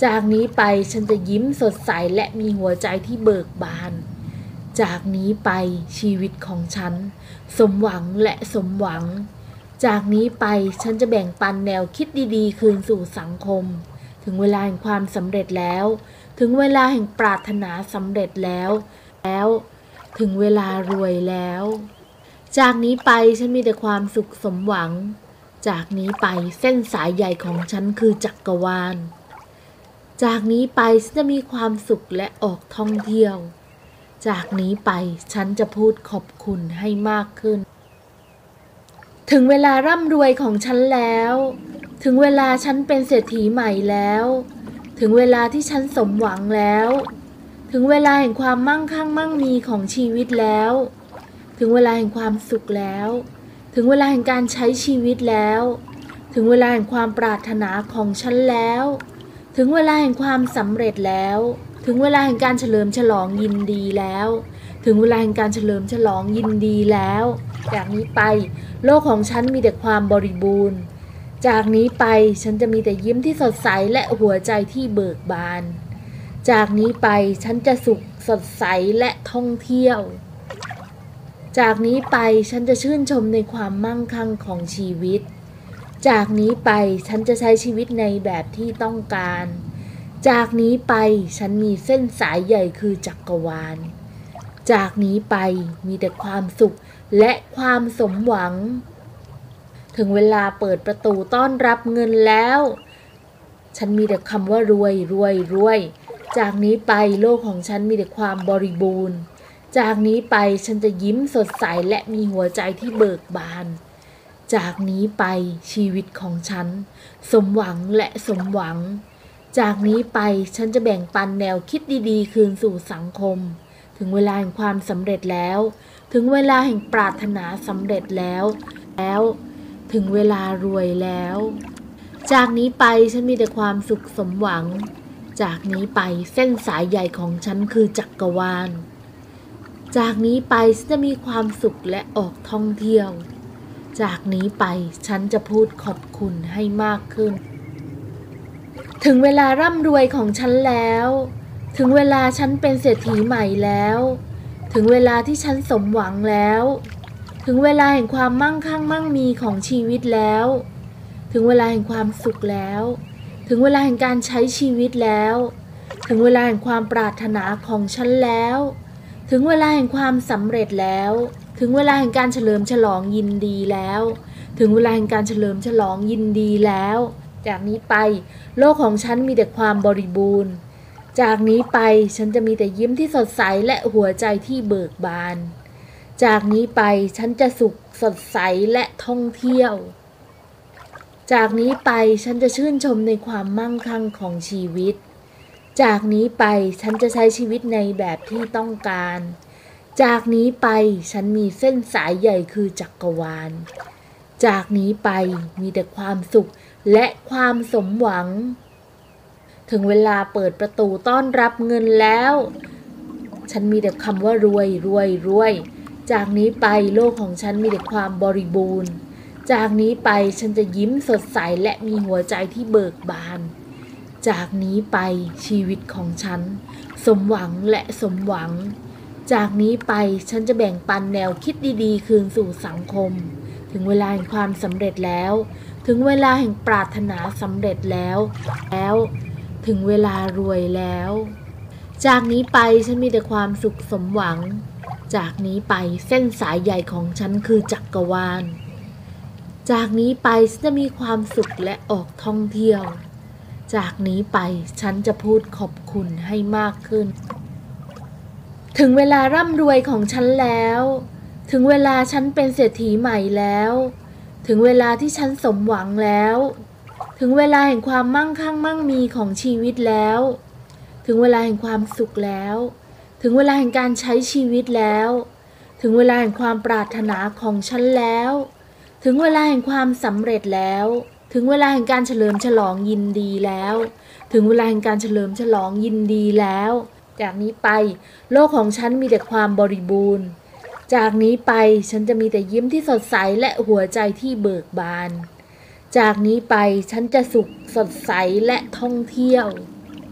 [SPEAKER 1] จากนี้ไปฉันจะยิ้มสดใสและมีหัวใจที่เบิกบานจากนี้ไปชีวิตของฉันสมหวังและสมหวังจากนี้ไปฉันจะแบ่งปันแนวคิดดีๆคืนสู่สังคมถึงเวลาแห่งความสำเร็จแล้วถึงเวลาแห่งปรารถนาสำเร็จแล้วแล้วถึงเวลารวยแล้วจากนี้ไปฉันมีแต่ความสุขสมหวังจากนี้ไปเส้นสายใหญ่ของฉันคือจักรวาลจากนี้ไปฉันจะมีความสุขและออกท่องเที่ยวจากนี้ไปฉันจะพูดขอบคุณให้มากขึ้นถึงเวลาร่ำรวยของฉันแล้วถึงเวลาฉันเป็นเศรษฐีใหม่แล้วถึงเวลาที่ฉันสมหวังแล้วถึงเวลาแห่งความมั่งคั่งมั่งมีของชีวิตแล้วถึงเวลาแห่งความสุขแล้วถึงเวลาแห่งการใช้ชีวิตแล้วถึงเวลาแห่งความปรารถนาของฉันแล้วถึงเวลาแห่งความสำเร็จแล้วถึงเวลาแห่งการเฉลิมฉลองยินดีแล้วถึงเวลาแห่งการเฉลิมฉลองยินดีแล้วจากนี้ไปโลกของฉันมีแต่ความบริบูรณ์จากนี้ไปฉันจะมีแต่ยิ้มที่สดใสและหัวใจที่เบิกบานจากนี้ไปฉันจะสุขสดใสและท่องเที่ยวจากนี้ไปฉันจะชื่นชมในความมั่งคั่งของชีวิตจากนี้ไปฉันจะใช้ชีวิตในแบบที่ต้องการจากนี้ไปฉันมีเส้นสายใหญ่คือจักรวาลจากนี้ไปมีแต่ความสุขและความสมหวังถึงเวลาเปิดประตูต้อนรับเงินแล้วฉันมีแต่คำว่ารวยรวยรวยจากนี้ไปโลกของฉันมีแต่ความบริบูรณ์จากนี้ไปฉันจะยิ้มสดใสและมีหัวใจที่เบิกบานจากนี้ไปชีวิตของฉันสมหวังและสมหวังจากนี้ไปฉันจะแบ่งปันแนวคิดดีๆคืนสู่สังคมถึงเวลาแห่งความสำเร็จแล้วถึงเวลาแห่งปรารถนาสำเร็จแล้วแล้วถึงเวลารวยแล้วจากนี้ไปฉันมีแต่ความสุขสมหวังจากนี้ไปเส้นสายใหญ่ของฉันคือจักรวาลจากนี้ไปฉันจะมีความสุขและออกท่องเที่ยวจากนี้ไปฉันจะพูดขอบคุณให้มากขึ้นถึงเวลาร่ำรวยของฉันแล้วถึงเวลาฉันเป็นเศรษฐีใหม่แล้วถึงเวลาที่ฉันสมหวังแล้วถึงเวลาแห่งความมั่งคั่งมั่งมีของชีวิตแล้วถึงเวลาแห่งความสุขแล้วถึงเวลาแห่งการใช้ชีวิตแล้วถึงเวลาแห่งความปรารถนาของฉันแล้วถึงเวลาแห่งความสำเร็จแล้วถึงเวลาแห่งการเฉลิมฉลองยินดีแล้วถึงเวลาแห่งการเฉลิมฉลองยินดีแล้วจากนี้ไปโลกของฉันมีแต่ความบริบูรณ์จากนี้ไปฉันจะมีแต่ยิ้มที่สดใสและหัวใจที่เบิกบานจากนี้ไปฉันจะสุขสดใสและท่องเที่ยวจากนี้ไปฉันจะชื่นชมในความมั่งคั่งของชีวิตจากนี้ไปฉันจะใช้ชีวิตในแบบที่ต้องการจากนี้ไปฉันมีเส้นสายใหญ่คือจักรวาลจากนี้ไปมีแต่ความสุขและความสมหวังถึงเวลาเปิดประตูต้อนรับเงินแล้วฉันมีแต่คำว่ารวยรวยรวยจากนี้ไปโลกของฉันมีแต่ความบริบูรณ์จากนี้ไปฉันจะยิ้มสดใสและมีหัวใจที่เบิกบานจากนี้ไปชีวิตของฉันสมหวังและสมหวังจากนี้ไปฉันจะแบ่งปันแนวคิดดีๆคืนสู่สังคมถึงเวลาแห่งความสำเร็จแล้วถึงเวลาแห่งปรารถนาสำเร็จแล้วแล้วถึงเวลารวยแล้วจากนี้ไปฉันมีแต่ความสุขสมหวังจากนี้ไปเส้นสายใหญ่ของฉันคือจักรวาลจากนี้ไปฉันจะมีความสุขและออกท่องเที่ยวจากนี้ไปฉันจะพูดขอบคุณให้มากขึ้นถึงเวลาร่ำรวยของฉันแล้วถึงเวลาฉันเป็นเศรษฐีใหม่แล้วถึงเวลาที่ฉันสมหวังแล้วถึงเวลาแห่งความมั่งคั่งมั่งมีของชีวิตแล้วถึงเวลาแห่งความสุขแล้วถึงเวลาแห่งการใช้ชีวิตแล้วถึงเวลาแห่งความปรารถนาของฉันแล้วถึงเวลาแห่งความสำเร็จแล้วถึงเวลาแห่งการเฉลิมฉลองยินดีแล้วถึงเวลาแห่งการเฉลิมฉลองยินดีแล้วจากนี้ไปโลกของฉันมีแต่ความบริบูรณ์จากนี้ไปฉันจะมีแต่ยิ้มที่สดใสและหัวใจที่เบิกบานจากนี้ไปฉันจะสุขสดใสและท่องเที่ยว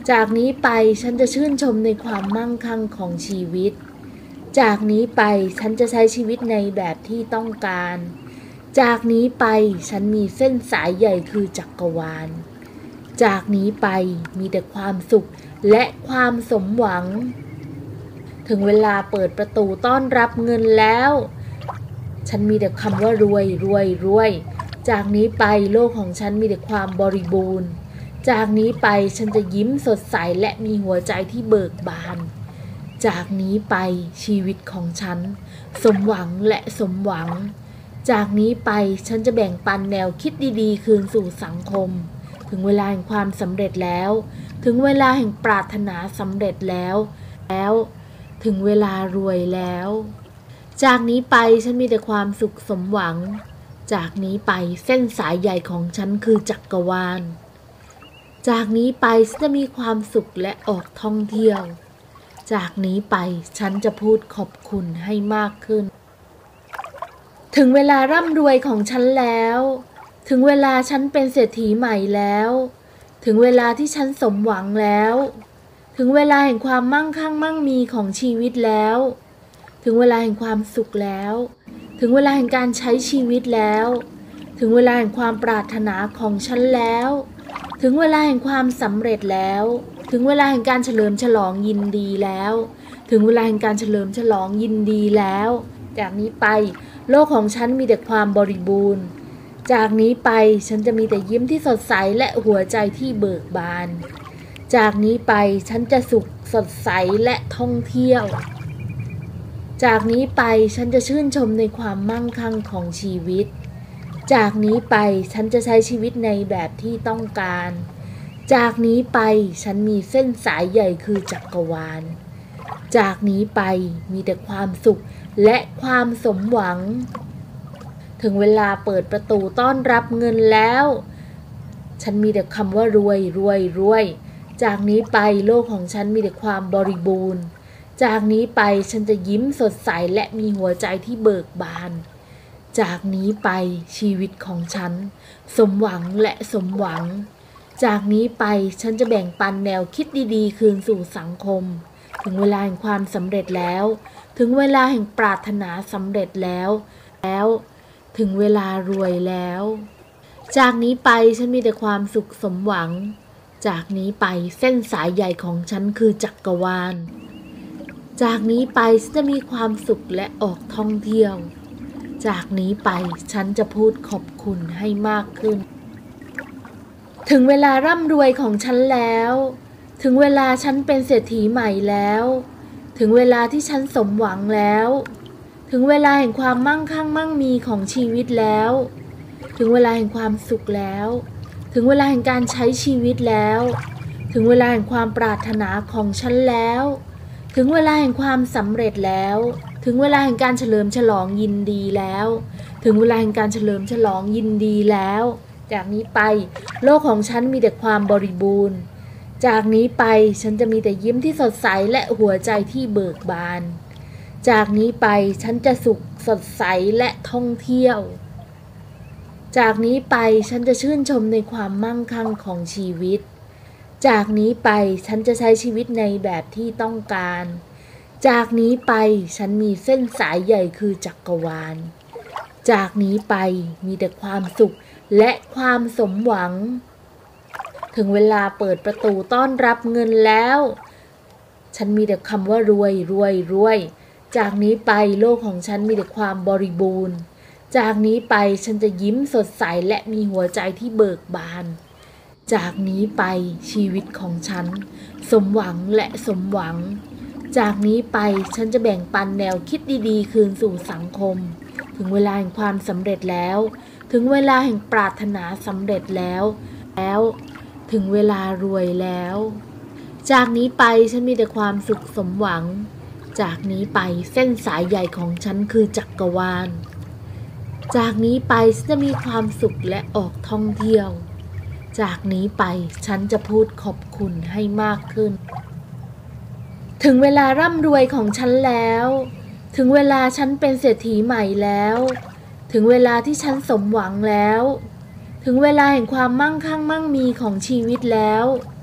[SPEAKER 1] จากนี้ไปฉันจะชื่นชมในความมั่งคั่งของชีวิตจากนี้ไปฉันจะใช้ชีวิตในแบบที่ต้องการจากนี้ไปฉันมีเส้นสายใหญ่คือจักรวาลจากนี้ไปมีแต่ความสุขและความสมหวังถึงเวลาเปิดประตูต้อนรับเงินแล้วฉันมีแต่คำว่ารวยรวยรวยจากนี้ไปโลกของฉันมีแต่ความบริบูรณ์จากนี้ไปฉันจะยิ้มสดใสและมีหัวใจที่เบิกบานจากนี้ไปชีวิตของฉันสมหวังและสมหวังจากนี้ไปฉันจะแบ่งปันแนวคิดดีๆคืนสู่สังคมถึงเวลาแห่งความสำเร็จแล้วถึงเวลาแห่งปรารถนาสำเร็จแล้วแล้วถึงเวลารวยแล้วจากนี้ไปฉันมีแต่ความสุขสมหวังจากนี้ไปเส้นสายใหญ่ของฉันคือจักรวาลจากนี้ไปฉันจะมีความสุขและออกท่องเที่ยวจากนี้ไปฉันจะพูดขอบคุณให้มากขึ้นถึงเวลาร่ำรวยของฉันแล้วถึงเวลาฉันเป็นเศรษฐีใหม่แล้วถึงเวลาที่ฉันสมหวังแล้วถึงเวลาแห่งความมั่งคั่งมั่งมีของชีวิตแล้วถึงเวลาแห่งความสุขแล้วถึงเวลาแห่งการใช้ชีวิตแล้วถึงเวลาแห่งความปรารถนาของฉันแล้วถึงเวลาแห่งความสำเร็จแล้วถึงเวลาแห่งการเฉลิมฉลองยินดีแล้วถึงเวลาแห่งการเฉลิมฉลองยินดีแล้วจากนี้ไปโลกของฉันมีแต่ความบริบูรณ์จากนี้ไปฉันจะมีแต่ยิ้มที่สดใสและหัวใจที่เบิกบานจากนี้ไปฉันจะสุขสดใสและท่องเที่ยวจากนี้ไปฉันจะชื่นชมในความมั่งคั่งของชีวิตจากนี้ไปฉันจะใช้ชีวิตในแบบที่ต้องการจากนี้ไปฉันมีเส้นสายใหญ่คือจักรวาลจากนี้ไปมีแต่ความสุขและความสมหวังถึงเวลาเปิดประตูต้อนรับเงินแล้วฉันมีแต่คำว่ารวยรวยรวยจากนี้ไปโลกของฉันมีแต่ความบริบูรณ์จากนี้ไปฉันจะยิ้มสดใสและมีหัวใจที่เบิกบานจากนี้ไปชีวิตของฉันสมหวังและสมหวังจากนี้ไปฉันจะแบ่งปันแนวคิดดีๆคืนสู่สังคมถึงเวลาแห่งความสำเร็จแล้วถึงเวลาแห่งปรารถนาสำเร็จแล้วแล้วถึงเวลารวยแล้วจากนี้ไปฉันมีแต่ความสุขสมหวังจากนี้ไปเส้นสายใหญ่ของฉันคือจักรวาลจากนี้ไปฉันจะมีความสุขและออกท่องเที่ยวจากนี้ไปฉันจะพูดขอบคุณให้มากขึ้นถึงเวลาร่ำรวยของฉันแล้วถึงเวลาฉันเป็นเศรษฐีใหม่แล้วถึงเวลาที่ฉันสมหวังแล้วถึงเวลาแห่งความมั่งคั่งมั่งมีของชีวิตแล้วถึงเวลาแห่งความสุขแล้วถึงเวลาแห่งการใช้ชีวิตแล้วถึงเวลาแห่งความปรารถนาของฉันแล้วถึงเวลาแห่งความสำเร็จแล้วถึงเวลาแห่งการเฉลิมฉลองยินดีแล้วถึงเวลาแห่งการเฉลิมฉลองยินดีแล้วจากนี้ไปโลกของฉันมีแต่ความบริบูรณ์จากนี้ไปฉันจะมีแต่ยิ้มที่สดใสและหัวใจที่เบิกบานจากนี้ไปฉันจะสุขสดใสและท่องเที่ยวจากนี้ไปฉันจะชื่นชมในความมั่งคั่งของชีวิตจากนี้ไปฉันจะใช้ชีวิตในแบบที่ต้องการจากนี้ไปฉันมีเส้นสายใหญ่คือจักรวาลจากนี้ไปมีแต่ความสุขและความสมหวังถึงเวลาเปิดประตูต้อนรับเงินแล้วฉันมีแต่คำว่ารวยรวยรวยจากนี้ไปโลกของฉันมีแต่ความบริบูรณ์จากนี้ไปฉันจะยิ้มสดใสและมีหัวใจที่เบิกบานจากนี้ไปชีวิตของฉันสมหวังและสมหวังจากนี้ไปฉันจะแบ่งปันแนวคิดดีๆคืนสู่สังคมถึงเวลาแห่งความสำเร็จแล้วถึงเวลาแห่งปรารถนาสำเร็จแล้วแล้วถึงเวลารวยแล้วจากนี้ไปฉันมีแต่ความสุขสมหวังจากนี้ไปเส้นสายใหญ่ของฉันคือจักรวาลจากนี้ไปฉันจะมีความสุขและออกท่องเที่ยวจากนี้ไปฉันจะพูดขอบคุณให้มากขึ้นถึงเวลาร่ำรวยของฉันแล้วถึงเวลาฉันเป็นเศรษฐีใหม่แล้วถึงเวลาที่ฉันสมหวังแล้วถึงเวลาแห่งความมั่งคั่งมั่งมีของชีวิตแล้วถ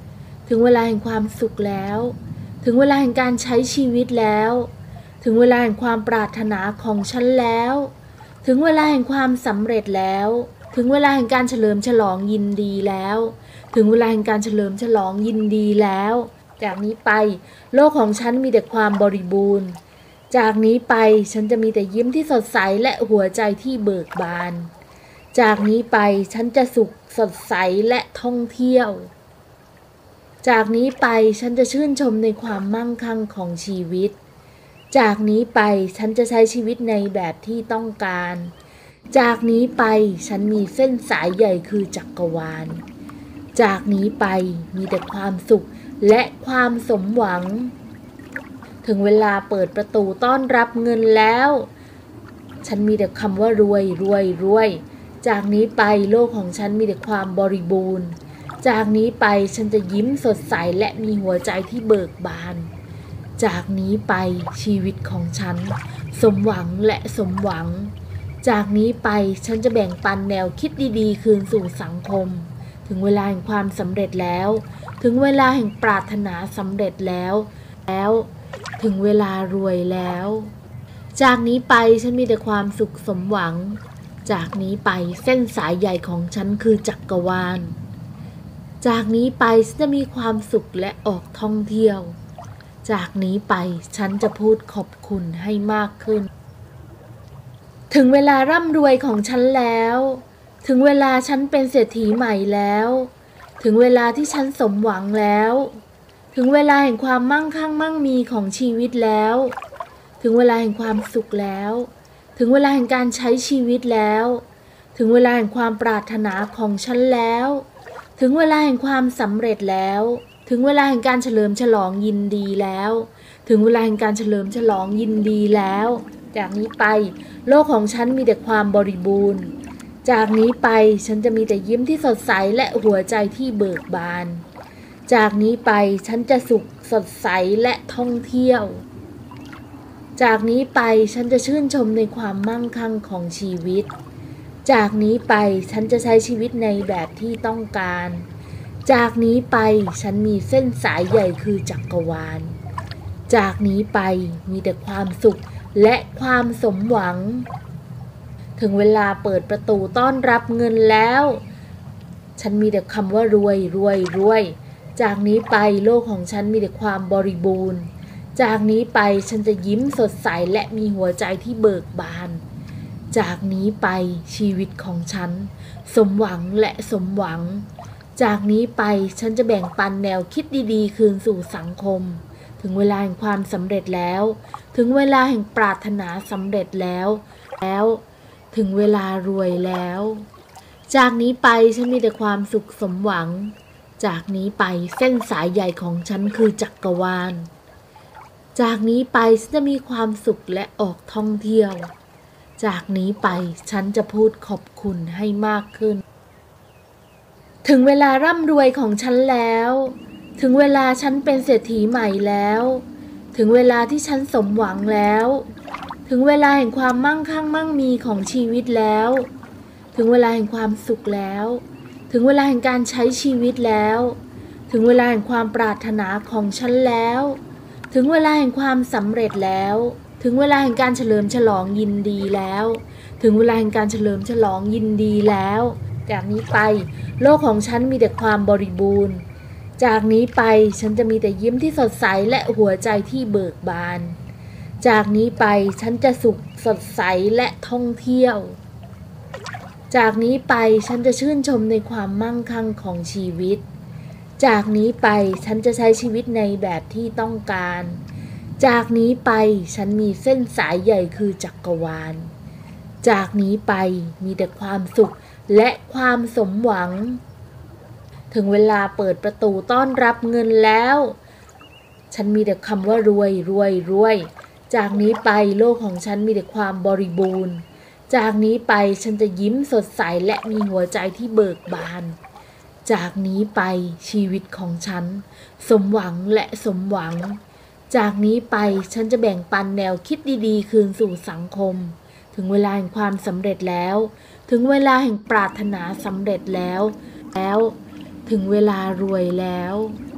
[SPEAKER 1] ถึงเวลาแห่งความสุขแล้วถึงเวลาแห่งการใช้ชีวิตแล้วถึงเวลาแห่งความปรารถนาของฉันแล้วถึงเวลาแห่งความสำเร็จแล้วถึงเวลาแห่งการเฉลิมฉลองยินดีแล้วถึงเวลาแห่งการเฉลิมฉลองยินดีแล้วจากนี้ไปโลกของฉันมีแต่ความบริบูรณ์จากนี้ไปฉันจะมีแต่ยิ้มที่สดใสและหัวใจที่เบิกบานจากนี้ไปฉันจะสุขสดใสและท่องเที่ยวจากนี้ไปฉันจะชื่นชมในความมั่งคั่งของชีวิตจากนี้ไปฉันจะใช้ชีวิตในแบบที่ต้องการจากนี้ไปฉันมีเส้นสายใหญ่คือจักรวาลจากนี้ไปมีแต่ความสุขและความสมหวังถึงเวลาเปิดประตูต้อนรับเงินแล้วฉันมีแต่คำว่ารวยรวยรวยจากนี้ไปโลกของฉันมีแต่ความบริบูรณ์จากนี้ไปฉันจะยิ้มสดใสและมีหัวใจที่เบิกบานจากนี้ไปชีวิตของฉันสมหวังและสมหวังจากนี้ไปฉันจะแบ่งปันแนวคิดดีๆคืนสู่สังคมถึงเวลาแห่งความสำเร็จแล้วถึงเวลาแห่งปรารถนาสำเร็จแล้วแล้วถึงเวลารวยแล้วจากนี้ไปฉันมีแต่ความสุขสมหวังจากนี้ไปเส้นสายใหญ่ของฉันคือจักรวาลจากนี้ไปฉันจะมีความสุขและออกท่องเที่ยวจากนี้ไปฉันจะพูดขอบคุณให้มากขึ้นถึงเวลาร่ำรวยของฉันแล้วถึงเวลาฉันเป็นเศรษฐีใหม่แล้วถึงเวลาที่ฉันสมหวังแล้วถึงเวลาแห่งความมั่งคั่งมั่งมีของชีวิตแล้วถึงเวลาแห่งความสุขแล้วถึงเวลาแห่งการใช้ชีวิตแล้วถึงเวลาแห่งความปรารถนาของฉันแล้วถึงเวลาแห่งความสำเร็จแล้วถึงเวลาแห่งการเฉลิมฉลองยินดีแล้วถึงเวลาแห่งการเฉลิมฉลองยินดีแล้วจากนี้ไปโลกของฉันมีแต่ความบริบูรณ์จากนี้ไปฉันจะมีแต่ยิ้มที่สดใสและหัวใจที่เบิกบานจากนี้ไปฉันจะสุขสดใสและท่องเที่ยวจากนี้ไปฉันจะชื่นชมในความมั่งคั่งของชีวิตจากนี้ไปฉันจะใช้ชีวิตในแบบที่ต้องการจากนี้ไปฉันมีเส้นสายใหญ่คือจักรวาลจากนี้ไปมีแต่ความสุขและความสมหวังถึงเวลาเปิดประตูต้อนรับเงินแล้วฉันมีแต่คำว่ารวยรวยรวยจากนี้ไปโลกของฉันมีแต่ความบริบูรณ์จากนี้ไปฉันจะยิ้มสดใสและมีหัวใจที่เบิกบานจากนี้ไปชีวิตของฉันสมหวังและสมหวังจากนี้ไปฉันจะแบ่งปันแนวคิดดีๆคืนสู่สังคมถึงเวลาแห่งความสำเร็จแล้วถึงเวลาแห่งปรารถนาสำเร็จแล้วแล้วถึงเวลารวยแล้วจากนี้ไปฉันมีแต่ความสุขสมหวังจากนี้ไปเส้นสายใหญ่ของฉันคือจักรวาลจากนี้ไปฉันจะมีความสุขและออกท่องเที่ยวจากนี้ไปฉันจะพูดขอบคุณให้มากขึ้นถึงเวลาร่ำรวยของฉันแล้วถึงเวลาฉันเป็นเศรษฐีใหม่แล้วถึงเวลาที่ฉันสมหวังแล้วถึงเวลาแห่งความมั่งคั่งมั่งมีของชีวิตแล้วถึงเวลาแห่งความสุขแล้วถึงเวลาแห่งการใช้ชีวิตแล้วถึงเวลาแห่งความปรารถนาของฉันแล้วถึงเวลาแห่งความสำเร็จแล้วถึงเวลาแห่งการเฉลิมฉลองยินดีแล้วถึงเวลาแห่งการเฉลิมฉลองยินดีแล้วจากนี้ไปโลกของฉันมีแต่ความบริบูรณ์จากนี้ไปฉันจะมีแต่ยิ้มที่สดใสและหัวใจที่เบิกบานจากนี้ไปฉันจะสุขสดใสและท่องเที่ยวจากนี้ไปฉันจะชื่นชมในความมั่งคั่งของชีวิตจากนี้ไปฉันจะใช้ชีวิตในแบบที่ต้องการจากนี้ไปฉันมีเส้นสายใหญ่คือจักรวาลจากนี้ไปมีแต่ความสุขและความสมหวังถึงเวลาเปิดประตูต้อนรับเงินแล้วฉันมีแต่คำว่ารวยรวยรวยจากนี้ไปโลกของฉันมีแต่ความบริบูรณ์จากนี้ไปฉันจะยิ้มสดใสและมีหัวใจที่เบิกบานจากนี้ไปชีวิตของฉันสมหวังและสมหวังจากนี้ไปฉันจะแบ่งปันแนวคิดดีๆคืนสู่สังคมถึงเวลาแห่งความสำเร็จแล้วถึงเวลาแห่งปรารถนาสำเร็จแล้วแล้วถึงเวลารวยแล้ว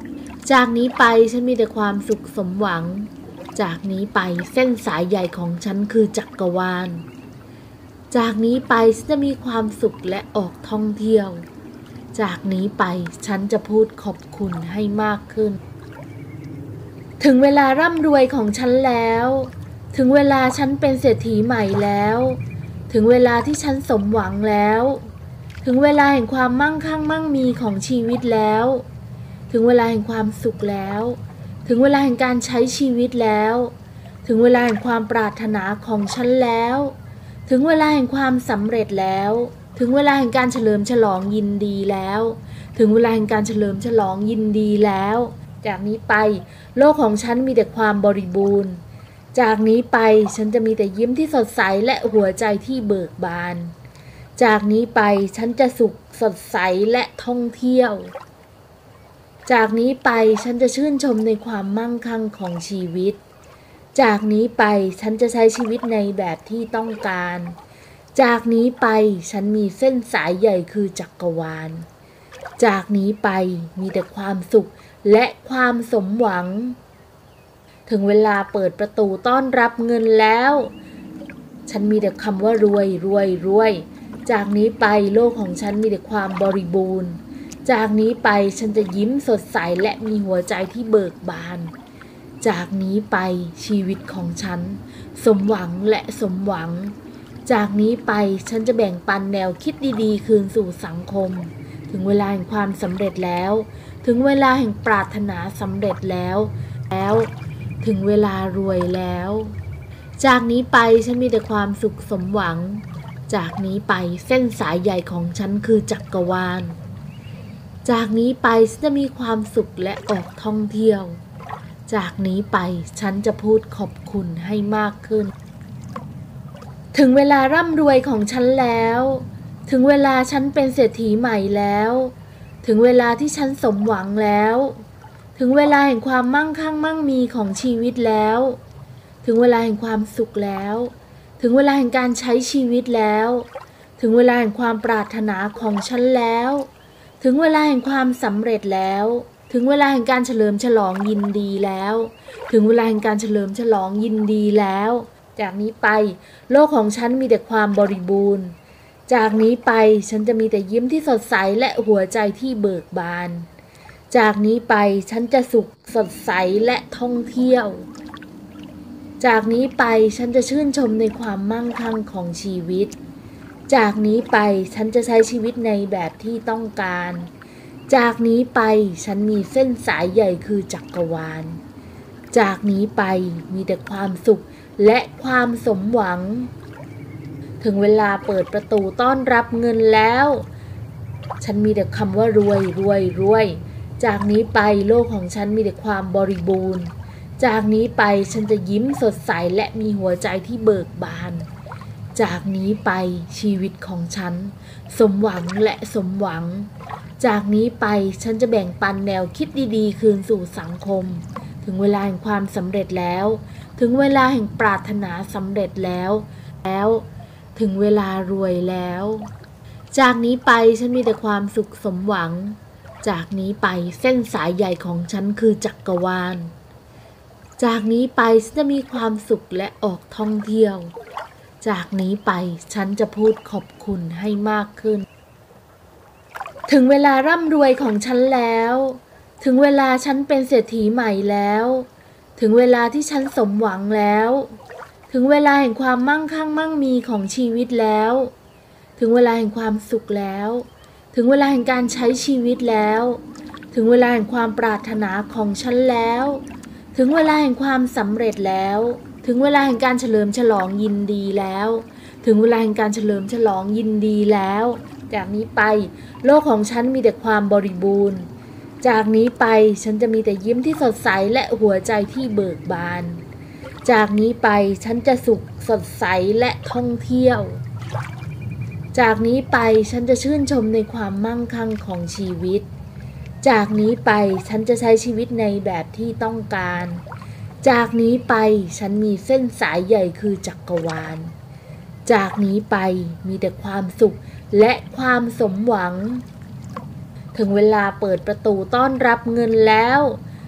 [SPEAKER 1] จากนี้ไปฉันมีแต่ความสุขสมหวังจากนี้ไปเส้นสายใหญ่ของฉันคือจักรวาลจากนี้ไปฉันจะมีความสุขและออกท่องเที่ยวจากนี้ไปฉันจะพูดขอบคุณให้มากขึ้นถึงเวลาร่ำรวยของฉันแล้วถึงเวลาฉันเป็นเศรษฐีใหม่แล้วถึงเวลาที่ฉันสมหวังแล้วถึงเวลาแห่งความมั่งคั่งมั่งมีของชีวิตแล้วถึงเวลาแห่งความสุขแล้วถึงเวลาแห่งการใช้ชีวิตแล้วถึงเวลาแห่งความปรารถนาของฉันแล้วถึงเวลาแห่งความสำเร็จแล้วถึงเวลาแห่งการเฉลิมฉลองยินดีแล้วถึงเวลาแห่งการเฉลิมฉลองยินดีแล้วจากนี้ไปโลกของฉันมีแต่ความบริบูรณ์จากนี้ไปฉันจะมีแต่ยิ้มที่สดใสและหัวใจที่เบิกบานจากนี้ไปฉันจะสุขสดใสและท่องเที่ยวจากนี้ไปฉันจะชื่นชมในความมั่งคั่งของชีวิตจากนี้ไปฉันจะใช้ชีวิตในแบบที่ต้องการจากนี้ไปฉันมีเส้นสายใหญ่คือจักรวาลจากนี้ไปมีแต่ความสุขและความสมหวังถึงเวลาเปิดประตูต้อนรับเงินแล้วฉันมีแต่คำว่ารวยรวยรวยจากนี้ไปโลกของฉันมีแต่ความบริบูรณ์จากนี้ไปฉันจะยิ้มสดใสและมีหัวใจที่เบิกบานจากนี้ไปชีวิตของฉันสมหวังและสมหวังจากนี้ไปฉันจะแบ่งปันแนวคิดดีๆคืนสู่สังคมถึงเวลาแห่งความสำเร็จแล้วถึงเวลาแห่งปรารถนาสำเร็จแล้วแล้วถึงเวลารวยแล้วจากนี้ไปฉันมีแต่ความสุขสมหวังจากนี้ไปเส้นสายใหญ่ของฉันคือจักรวาลจากนี้ไปฉันจะมีความสุขและออกท่องเที่ยวจากนี้ไปฉันจะพูดขอบคุณให้มากขึ้นถึงเวลาร่ำรวยของฉันแล้วถึงเวลาฉันเป็นเศรษฐีใหม่แล้วถึงเวลาที่ฉันสมหวังแล้วถึงเวลาแห่งความมั่งคั่งมั่งมีของชีวิตแล้วถึงเวลาแห่งความสุขแล้วถึงเวลาแห่งการใช้ชีวิตแล้วถึงเวลาแห่งความปรารถนาของฉันแล้วถึงเวลาแห่งความสำเร็จแล้วถึงเวลาแห่งการเฉลิมฉลองยินดีแล้วถึงเวลาแห่งการเฉลิมฉลองยินดีแล้วจากนี้ไปโลกของฉันมีแต่ความบริบูรณ์จากนี้ไปฉันจะมีแต่ยิ้มที่สดใสและหัวใจที่เบิกบานจากนี้ไปฉันจะสุขสดใสและท่องเที่ยวจากนี้ไปฉันจะชื่นชมในความมั่งคั่งของชีวิตจากนี้ไปฉันจะใช้ชีวิตในแบบที่ต้องการจากนี้ไปฉันมีเส้นสายใหญ่คือจักรวาลจากนี้ไปมีแต่ความสุขและความสมหวังถึงเวลาเปิดประตูต้อนรับเงินแล้วฉันมีแต่คำว่ารวยรวยรวยจากนี้ไปโลกของฉันมีแต่ความบริบูรณ์จากนี้ไปฉันจะยิ้มสดใสและมีหัวใจที่เบิกบานจากนี้ไปชีวิตของฉันสมหวังและสมหวังจากนี้ไปฉันจะแบ่งปันแนวคิดดีๆคืนสู่สังคมถึงเวลาแห่งความสำเร็จแล้วถึงเวลาแห่งปรารถนาสำเร็จแล้วแล้วถึงเวลารวยแล้วจากนี้ไปฉันมีแต่ความสุขสมหวังจากนี้ไปเส้นสายใหญ่ของฉันคือจักรวาลจากนี้ไปฉันจะมีความสุขและออกท่องเที่ยวจากนี้ไปฉันจะพูดขอบคุณให้มากขึ้นถึงเวลาร่ำรวยของฉันแล้วถึงเวลาฉันเป็นเศรษฐีใหม่แล้วถึงเวลาที่ฉันสมหวังแล้วถึงเวลาแห่งความมั่งคั่งมั่งมีของชีวิตแล้วถึงเวลาแห่งความสุขแล้วถึงเวลาแห่งการใช้ชีวิตแล้วถึงเวลาแห่งความปรารถนาของฉันแล้วถึงเวลาแห่งความสำเร็จแล้วถึงเวลาแห่งการเฉลิมฉลองยินดีแล้วถึงเวลาแห่งการเฉลิมฉลองยินดีแล้วจากนี้ไปโลกของฉันมีแต่ความบริบูรณ์จากนี้ไปฉันจะมีแต่ยิ้มที่สดใสและหัวใจที่เบิกบานจากนี้ไปฉันจะสุขสดใสและท่องเที่ยวจากนี้ไปฉันจะชื่นชมในความมั่งคั่งของชีวิตจากนี้ไปฉันจะใช้ชีวิตในแบบที่ต้องการจากนี้ไปฉันมีเส้นสายใหญ่คือจักรวาลจากนี้ไปมีแต่ความสุขและความสมหวังถึงเวลาเปิดประตูต้อนรับเงินแล้ว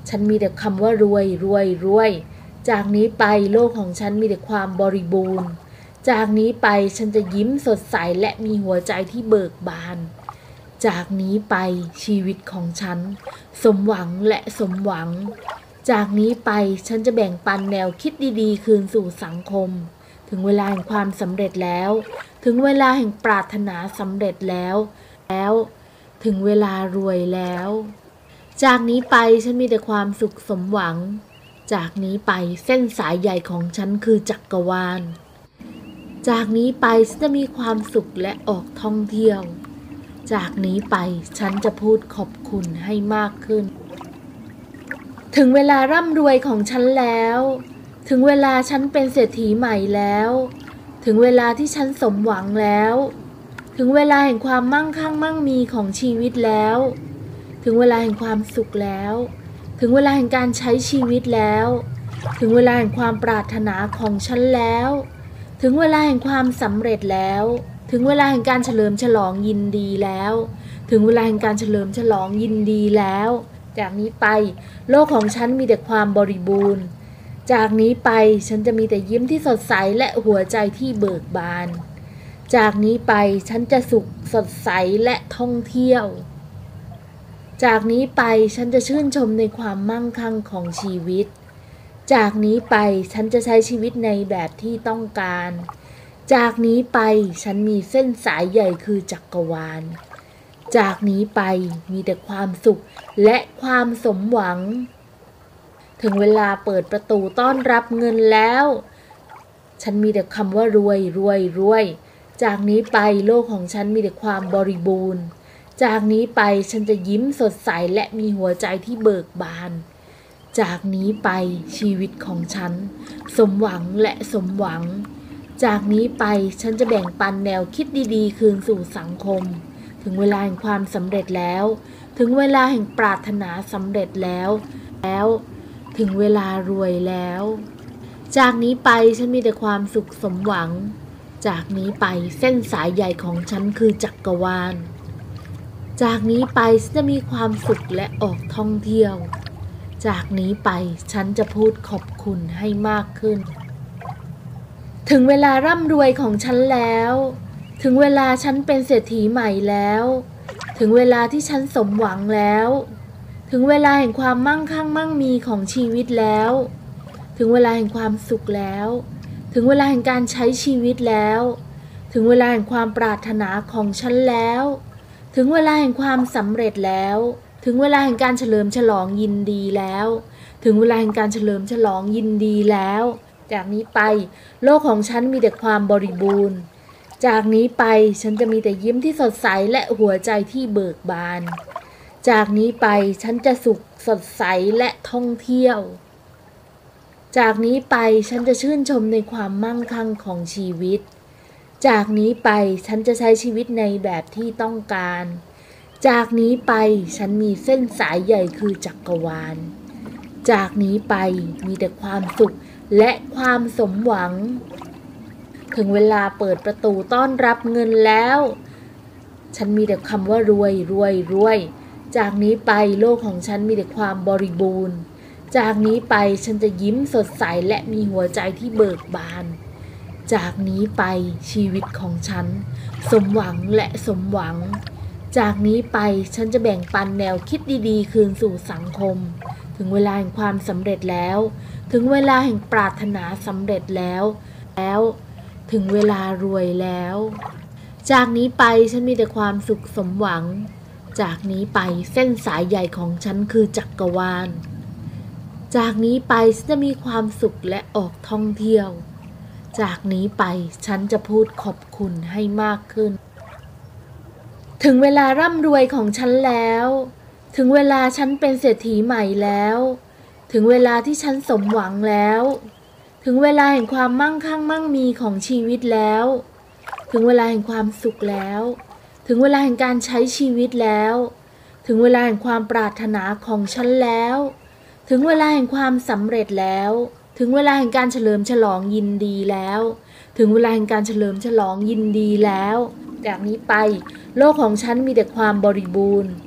[SPEAKER 1] ฉันมีแต่คำว่ารวยรวยรวยจากนี้ไปโลกของฉันมีแต่ความบริบูรณ์จากนี้ไปฉันจะยิ้มสดใสและมีหัวใจที่เบิกบานจากนี้ไปชีวิตของฉันสมหวังและสมหวังจากนี้ไปฉันจะแบ่งปันแนวคิดดีๆคืนสู่สังคมถึงเวลาแห่งความสำเร็จแล้วถึงเวลาแห่งปรารถนาสำเร็จแล้วแล้วถึงเวลารวยแล้วจากนี้ไปฉันมีแต่ความสุขสมหวังจากนี้ไปเส้นสายใหญ่ของฉันคือจักรวาลจากนี้ไปฉันจะมีความสุขและออกท่องเที่ยวจากนี้ไปฉันจะพูดขอบคุณให้มากขึ้นถึงเวลาร่ำรวยของฉันแล้วถึงเวลาฉันเป็นเศรษฐีใหม่แล้วถึงเวลาที่ฉันสมหวังแล้วถึงเวลาแห่งความมั่งคั่งมั่งมีของชีวิตแล้วถึงเวลาแห่งความสุขแล้วถึงเวลาแห่งการใช้ชีวิตแล้วถึงเวลาแห่งความปรารถนาของฉันแล้วถึงเวลาแห่งความสำเร็จแล้วถึงเวลาแห่งการเฉลิมฉลองยินดีแล้วถึงเวลาแห่งการเฉลิมฉลองยินดีแล้วจากนี้ไปโลกของฉันมีแต่ความบริบูรณ์จากนี้ไปฉันจะมีแต่ยิ้มที่สดใสและหัวใจที่เบิกบานจากนี้ไปฉันจะสุขสดใสและท่องเที่ยวจากนี้ไปฉันจะชื่นชมในความมั่งคั่งของชีวิตจากนี้ไปฉันจะใช้ชีวิตในแบบที่ต้องการจากนี้ไปฉันมีเส้นสายใหญ่คือจักรวาลจากนี้ไปมีแต่ความสุขและความสมหวังถึงเวลาเปิดประตูต้อนรับเงินแล้วฉันมีแต่คำว่ารวยรวยรวยจากนี้ไปโลกของฉันมีแต่ความบริบูรณ์จากนี้ไปฉันจะยิ้มสดใสและมีหัวใจที่เบิกบานจากนี้ไปชีวิตของฉันสมหวังและสมหวังจากนี้ไปฉันจะแบ่งปันแนวคิดดีๆคืนสู่สังคมถึงเวลาแห่งความสำเร็จแล้วถึงเวลาแห่งปรารถนาสำเร็จแล้วแล้วถึงเวลารวยแล้วจากนี้ไปฉันมีแต่ความสุขสมหวังจากนี้ไปเส้นสายใหญ่ของฉันคือจักรวาลจากนี้ไปฉันจะมีความสุขและออกท่องเที่ยวจากนี้ไปฉันจะพูดขอบคุณให้มากขึ้นถึงเวลาร่ำรวยของฉันแล้วถึงเวลาฉันเป็นเศรษฐีใหม่แล้วถึงเวลาที่ฉันสมหวังแล้วถึงเวลาแห่งความมั่งคั่งมั่งมีของชีวิตแล้วถึงเวลาแห่งความสุขแล้วถึงเวลาแห่งการใช้ชีวิตแล้วถึงเวลาแห่งความปรารถนาของฉันแล้วถึงเวลาแห่งความสำเร็จแล้วถึงเวลาแห่งการเฉลิมฉลองยินดีแล้วถึงเวลาแห่งการเฉลิมฉลองยินดีแล้วจากนี้ไปโลกของฉันมีแต่ความบริบูรณ์จากนี้ไปฉันจะมีแต่ยิ้มที่สดใสและหัวใจที่เบิกบานจากนี้ไปฉันจะสุขสดใสและท่องเที่ยวจากนี้ไปฉันจะชื่นชมในความมั่งคั่งของชีวิตจากนี้ไปฉันจะใช้ชีวิตในแบบที่ต้องการจากนี้ไปฉันมีเส้นสายใหญ่คือจักรวาลจากนี้ไปมีแต่ความสุขและความสมหวังถึงเวลาเปิดประตูต้อนรับเงินแล้วฉันมีแต่คำว่ารวยรวยรวยจากนี้ไปโลกของฉันมีแต่ความบริบูรณ์จากนี้ไปฉันจะยิ้มสดใสและมีหัวใจที่เบิกบานจากนี้ไปชีวิตของฉันสมหวังและสมหวังจากนี้ไปฉันจะแบ่งปันแนวคิดดีๆคืนสู่สังคมถึงเวลาแห่งความสำเร็จแล้วถึงเวลาแห่งปรารถนาสำเร็จแล้วแล้วถึงเวลารวยแล้วจากนี้ไปฉันมีแต่ความสุขสมหวังจากนี้ไปเส้นสายใหญ่ของฉันคือจักรวาลจากนี้ไปฉันจะมีความสุขและออกท่องเที่ยวจากนี้ไปฉันจะพูดขอบคุณให้มากขึ้นถึงเวลาร่ำรวยของฉันแล้วถึงเวลาฉันเป็นเศรษฐีใหม่แล้วถึงเวลาที่ฉันสมหวังแล้วถึงเวลาแห่งความมั่งคั่งมั่งมีของชีวิตแล้วถึงเวลาแห่งความสุขแล้วถึงเวลาแห่งการใช้ชีวิตแล้วถึงเวลาแห่งความปรารถนาของฉันแล้วถึงเวลาแห่งความสำเร็จแล้วถึงเวลาแห่งการเฉลิมฉลองยินดีแล้วถึงเวลาแห่งการเฉลิมฉลองยินดีแล้วจากนี้ไปโลกของฉันมีแต่ความบริบูรณ์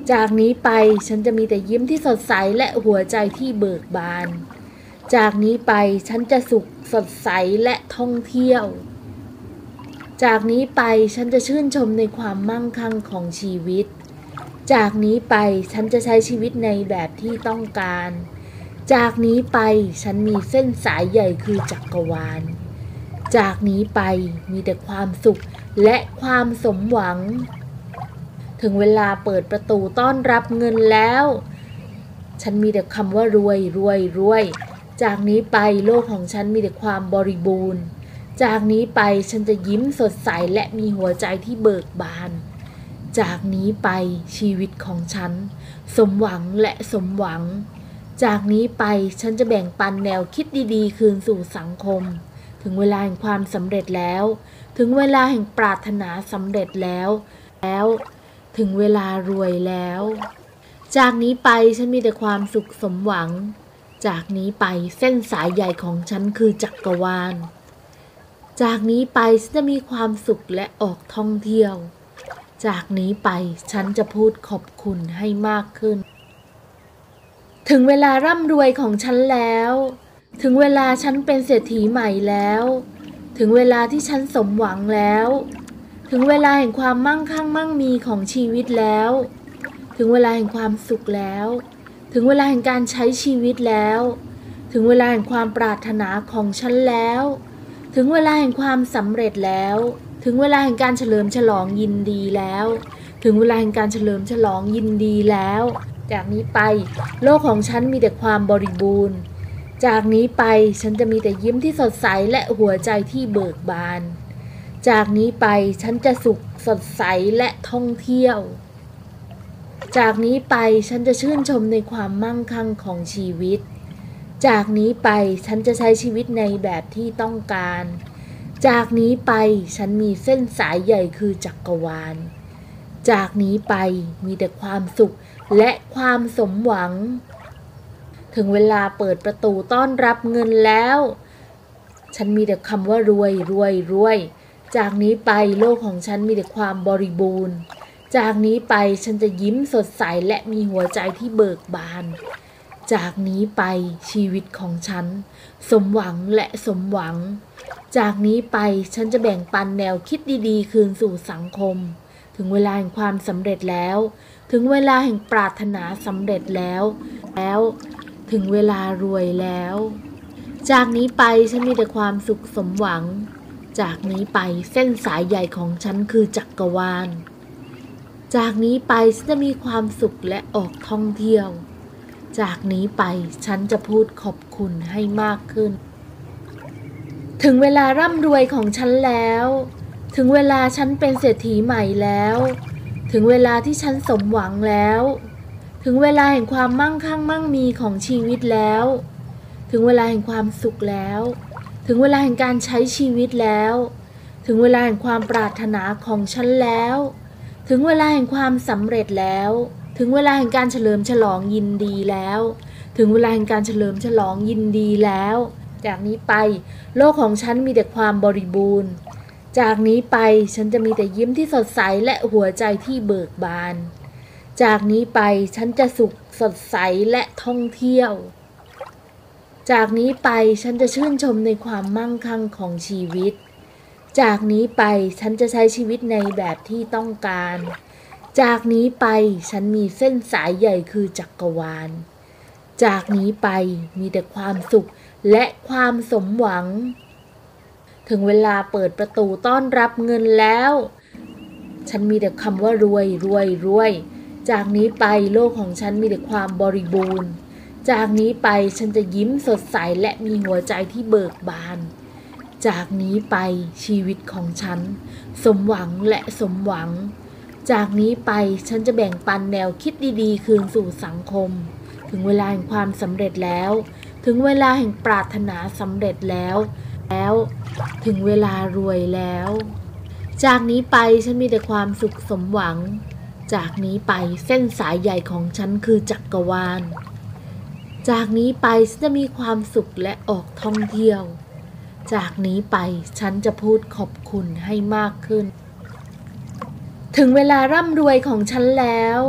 [SPEAKER 1] จากนี้ไปฉันจะมีแต่ยิ้มที่สดใสและหัวใจที่เบิกบานจากนี้ไปฉันจะสุขสดใสและท่องเที่ยวจากนี้ไปฉันจะชื่นชมในความมั่งคั่งของชีวิตจากนี้ไปฉันจะใช้ชีวิตในแบบที่ต้องการจากนี้ไปฉันมีเส้นสายใหญ่คือจักรวาลจากนี้ไปมีแต่ความสุขและความสมหวังถึงเวลาเปิดประตูต้อนรับเงินแล้วฉันมีแต่คำว่ารวยรวยรวยจากนี้ไปโลกของฉันมีแต่ความบริบูรณ์จากนี้ไปฉันจะยิ้มสดใสและมีหัวใจที่เบิกบานจากนี้ไปชีวิตของฉันสมหวังและสมหวังจากนี้ไปฉันจะแบ่งปันแนวคิดดีๆคืนสู่สังคมถึงเวลาแห่งความสำเร็จแล้วถึงเวลาแห่งปรารถนาสำเร็จแล้วแล้วถึงเวลารวยแล้วจากนี้ไปฉันมีแต่ความสุขสมหวังจากนี้ไปเส้นสายใหญ่ของฉันคือจักรวาลจากนี้ไปฉันจะมีความสุขและออกท่องเที่ยวจากนี้ไปฉันจะพูดขอบคุณให้มากขึ้นถึงเวลาร่ำรวยของฉันแล้วถึงเวลาฉันเป็นเศรษฐีใหม่แล้วถึงเวลาที่ฉันสมหวังแล้วถึงเวลาแห่งความมั่งคั่งมั่งมีของชีวิตแล้วถึงเวลาแห่งความสุขแล้วถึงเวลาแห่งการใช้ชีวิตแล้วถึงเวลาแห่งความปรารถนาของฉันแล้วถึงเวลาแห่งความสำเร็จแล้วถึงเวลาแห่งการเฉลิมฉลองยินดีแล้วถึงเวลาแห่งการเฉลิมฉลองยินดีแล้วจากนี้ไปโลกของฉันมีแต่ความบริบูรณ์จากนี้ไปฉันจะมีแต่ยิ้มที่สดใสและหัวใจที่เบิกบานจากนี้ไปฉันจะสุขสดใสและท่องเที่ยวจากนี้ไปฉันจะชื่นชมในความมั่งคั่งของชีวิตจากนี้ไปฉันจะใช้ชีวิตในแบบที่ต้องการจากนี้ไปฉันมีเส้นสายใหญ่คือจักรวาลจากนี้ไปมีแต่ความสุขและความสมหวังถึงเวลาเปิดประตูต้อนรับเงินแล้วฉันมีแต่คำว่ารวยรวยรวยจากนี้ไปโลกของฉันมีแต่ความบริบูรณ์จากนี้ไปฉันจะยิ้มสดใสและมีหัวใจที่เบิกบานจากนี้ไปชีวิตของฉันสมหวังและสมหวังจากนี้ไปฉันจะแบ่งปันแนวคิดดีๆคืนสู่สังคมถึงเวลาแห่งความสำเร็จแล้วถึงเวลาแห่งปรารถนาสำเร็จแล้วแล้วถึงเวลารวยแล้วจากนี้ไปฉันมีแต่ความสุขสมหวังจากนี้ไปเส้นสายใหญ่ของฉันคือจักรวาลจากนี้ไปฉันจะมีความสุขและออกท่องเที่ยวจากนี้ไปฉันจะพูดขอบคุณให้มากขึ้นถึงเวลาร่ำรวยของฉันแล้วถึงเวลาฉันเป็นเศรษฐีใหม่แล้วถึงเวลาที่ฉันสมหวังแล้วถึงเวลาแห่งความมั่งคั่งมั่งมีของชีวิตแล้วถึงเวลาแห่งความสุขแล้วถึงเวลาแห่งการใช้ชีวิตแล้วถึงเวลาแห่งความปรารถนาของฉันแล้วถึงเวลาแห่งความสำเร็จแล้วถึงเวลาแห่งการเฉลิมฉลองยินดีแล้วถึงเวลาแห่งการเฉลิมฉลองยินดีแล้วจากนี้ไปโลกของฉันมีแต่ความบริบูรณ์จากนี้ไปฉันจะมีแต่ยิ้มที่สดใสและหัวใจที่เบิกบานจากนี้ไปฉันจะสุขสดใสและท่องเที่ยวจากนี้ไปฉันจะชื่นชมในความมั่งคั่งของชีวิตจากนี้ไปฉันจะใช้ชีวิตในแบบที่ต้องการจากนี้ไปฉันมีเส้นสายใหญ่คือจักรวาลจากนี้ไปมีแต่ความสุขและความสมหวังถึงเวลาเปิดประตูต้อนรับเงินแล้วฉันมีแต่คำว่ารวยรวยรวยจากนี้ไปโลกของฉันมีแต่ความบริบูรณ์จากนี้ไปฉันจะยิ้มสดใสและมีหัวใจที่เบิกบานจากนี้ไปชีวิตของฉันสมหวังและสมหวังจากนี้ไปฉันจะแบ่งปันแนวคิดดีๆคืนสู่สังคมถึงเวลาแห่งความสำเร็จแล้วถึงเวลาแห่งปรารถนาสำเร็จแล้วแล้วถึงเวลารวยแล้วจากนี้ไปฉันมีแต่ความสุขสมหวังจากนี้ไปเส้นสายใหญ่ของฉันคือจักรวาลจากนี้ไปฉันจะมีความสุขและออกท่องเที่ยวจากนี้ไปฉันจะพูดขอบคุณให้มากขึ้นถึงเวลาร่ำรวยของฉันแล้ว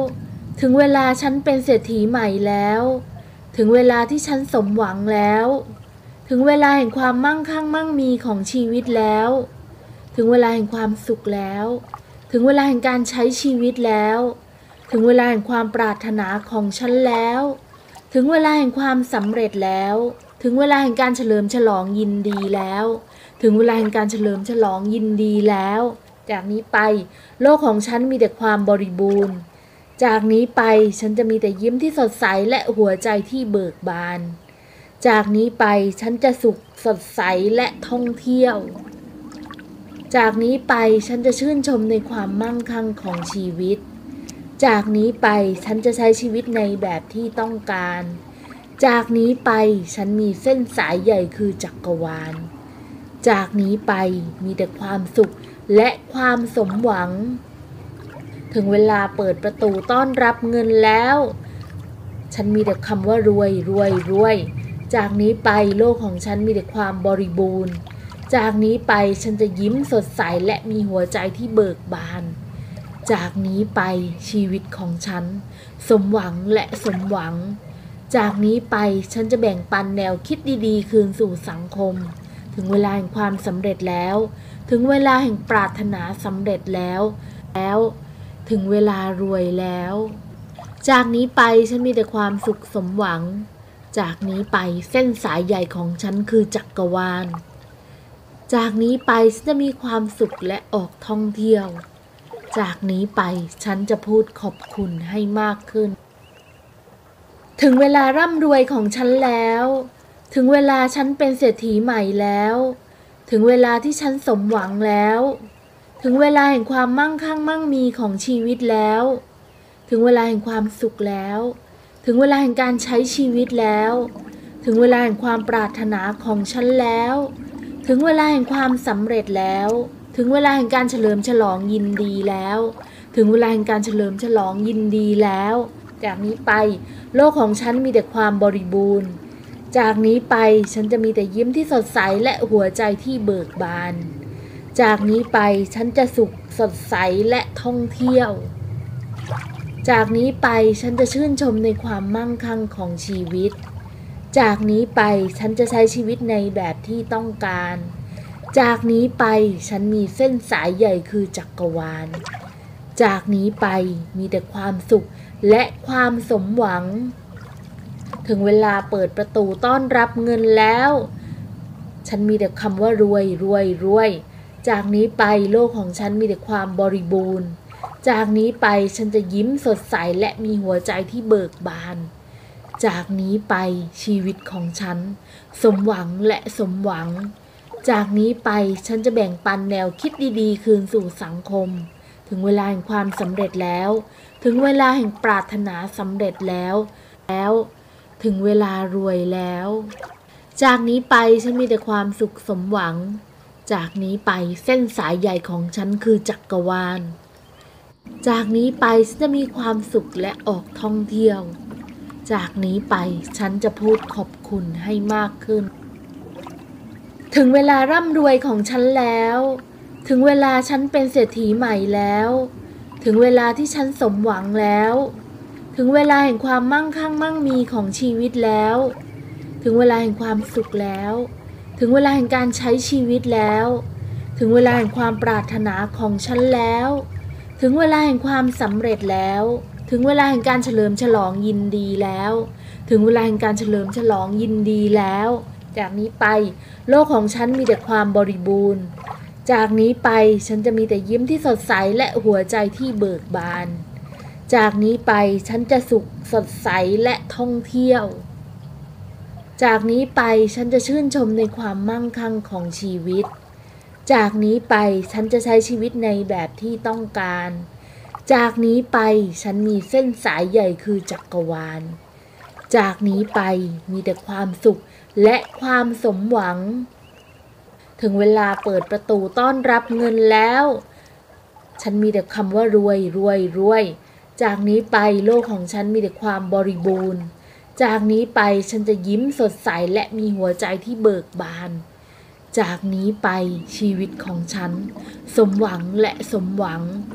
[SPEAKER 1] ถึงเวลาฉันเป็นเศรษฐีใหม่แล้วถึงเวลาที่ฉันสมหวังแล้วถึงเวลาแห่งความมั่งคั่งมั่งมีของชีวิตแล้วถึงเวลาแห่งความสุขแล้วถึงเวลาแห่งการใช้ชีวิตแล้วถึงเวลาแห่งความปรารถนาของฉันแล้วถึงเวลาแห่งความสำเร็จแล้วถึงเวลาแห่งการเฉลิมฉลองยินดีแล้วถึงเวลาแห่งการเฉลิมฉลองยินดีแล้วจากนี้ไปโลกของฉันมีแต่ความบริบูรณ์จากนี้ไปฉันจะมีแต่ยิ้มที่สดใสและหัวใจที่เบิกบานจากนี้ไปฉันจะสุขสดใสและท่องเที่ยวจากนี้ไปฉันจะชื่นชมในความมั่งคั่งของชีวิตจากนี้ไปฉันจะใช้ชีวิตในแบบที่ต้องการจากนี้ไปฉันมีเส้นสายใหญ่คือจักรวาลจากนี้ไปมีแต่ความสุขและความสมหวังถึงเวลาเปิดประตูต้อนรับเงินแล้วฉันมีแต่คำว่ารวยรวยรวยจากนี้ไปโลกของฉันมีแต่ความบริบูรณ์จากนี้ไปฉันจะยิ้มสดใสและมีหัวใจที่เบิกบานจากนี้ไปชีวิตของฉันสมหวังและสมหวังจากนี้ไปฉันจะแบ่งปันแนวคิดดีๆคืนสู่สังคมถึงเวลาแห่งความสำเร็จแล้วถึงเวลาแห่งปรารถนาสำเร็จแล้วแล้วถึงเวลารวยแล้วจากนี้ไปฉันมีแต่ความสุขสมหวังจากนี้ไปเส้นสายใหญ่ของฉันคือจักรวาลจากนี้ไปฉันจะมีความสุขและออกท่องเที่ยวจากนี้ไปฉันจะพูดขอบคุณให้มากขึ้นถึงเวลาร่ำรวยของฉันแล้วถึงเวลาฉันเป็นเศรษฐีใหม่แล้วถึงเวลาที่ฉันสมหวังแล้วถึงเวลาแห่งความมั่งคั่งมั่งมีของชีวิตแล้วถึงเวลาแห่งความสุขแล้วถึงเวลาแห่งการใช้ชีวิตแล้วถึงเวลาแห่งความปรารถนาของฉันแล้วถึงเวลาแห่งความสำเร็จแล้วถึงเวลาแห่งการเฉลิมฉลองยินดีแล้วถึงเวลาแห่งการเฉลิมฉลองยินดีแล้วจากนี้ไปโลกของฉันมีแต่ความบริบูรณ์จากนี้ไปฉันจะมีแต่ยิ้มที่สดใสและหัวใจที่เบิกบานจากนี้ไปฉันจะสุขสดใสและท่องเที่ยวจากนี้ไปฉันจะชื่นชมในความมั่งคั่งของชีวิตจากนี้ไปฉันจะใช้ชีวิตในแบบที่ต้องการจากนี้ไปฉันมีเส้นสายใหญ่คือจักรวาลจากนี้ไปมีแต่ความสุขและความสมหวังถึงเวลาเปิดประตูต้อนรับเงินแล้วฉันมีแต่คำว่ารวยรวยรวยจากนี้ไปโลกของฉันมีแต่ความบริบูรณ์จากนี้ไปฉันจะยิ้มสดใสและมีหัวใจที่เบิกบานจากนี้ไปชีวิตของฉันสมหวังและสมหวังจากนี้ไปฉันจะแบ่งปันแนวคิดดีๆคืนสู่สังคมถึงเวลาแห่งความสำเร็จแล้วถึงเวลาแห่งปรารถนาสำเร็จแล้วแล้วถึงเวลารวยแล้วจากนี้ไปฉันมีแต่ความสุขสมหวังจากนี้ไปเส้นสายใหญ่ของฉันคือจักรวาลจากนี้ไปฉันจะมีความสุขและออกท่องเที่ยวจากนี้ไปฉันจะพูดขอบคุณให้มากขึ้นถึงเวลาร่ำรวยของฉันแล้วถึงเวลาฉันเป็นเศรษฐีใหม่แล้วถึงเวลาที่ฉันสมหวังแล้วถึงเวลาแห่งความมั่งคั่งมั่งมีของชีวิตแล้วถึงเวลาแห่งความสุขแล้วถึงเวลาแห่งการใช้ชีวิตแล้วถึงเวลาแห่งความปรารถนาของฉันแล้วถึงเวลาแห่งความสำเร็จแล้วถึงเวลาแห่งการเฉลิมฉลองยินดีแล้วถึงเวลาแห่งการเฉลิมฉลองยินดีแล้วจากนี้ไปโลกของฉันมีแต่ความบริบูรณ์จากนี้ไปฉันจะมีแต่ยิ้มที่สดใสและหัวใจที่เบิกบานจากนี้ไปฉันจะสุขสดใสและท่องเที่ยวจากนี้ไปฉันจะชื่นชมในความมั่งคั่งของชีวิตจากนี้ไปฉันจะใช้ชีวิตในแบบที่ต้องการจากนี้ไปฉันมีเส้นสายใหญ่คือจักรวาลจากนี้ไปมีแต่ความสุขและความสมหวังถึงเวลาเปิดประตูต้อนรับเงินแล้วฉันมีแต่คำว่ารวยรวยรวยจากนี้ไปโลกของฉันมีแต่ความบริบูรณ์จากนี้ไปฉันจะยิ้มสดใสและมีหัวใจที่เบิกบานจากนี้ไปชีวิตของฉันสมหวังและสมหวัง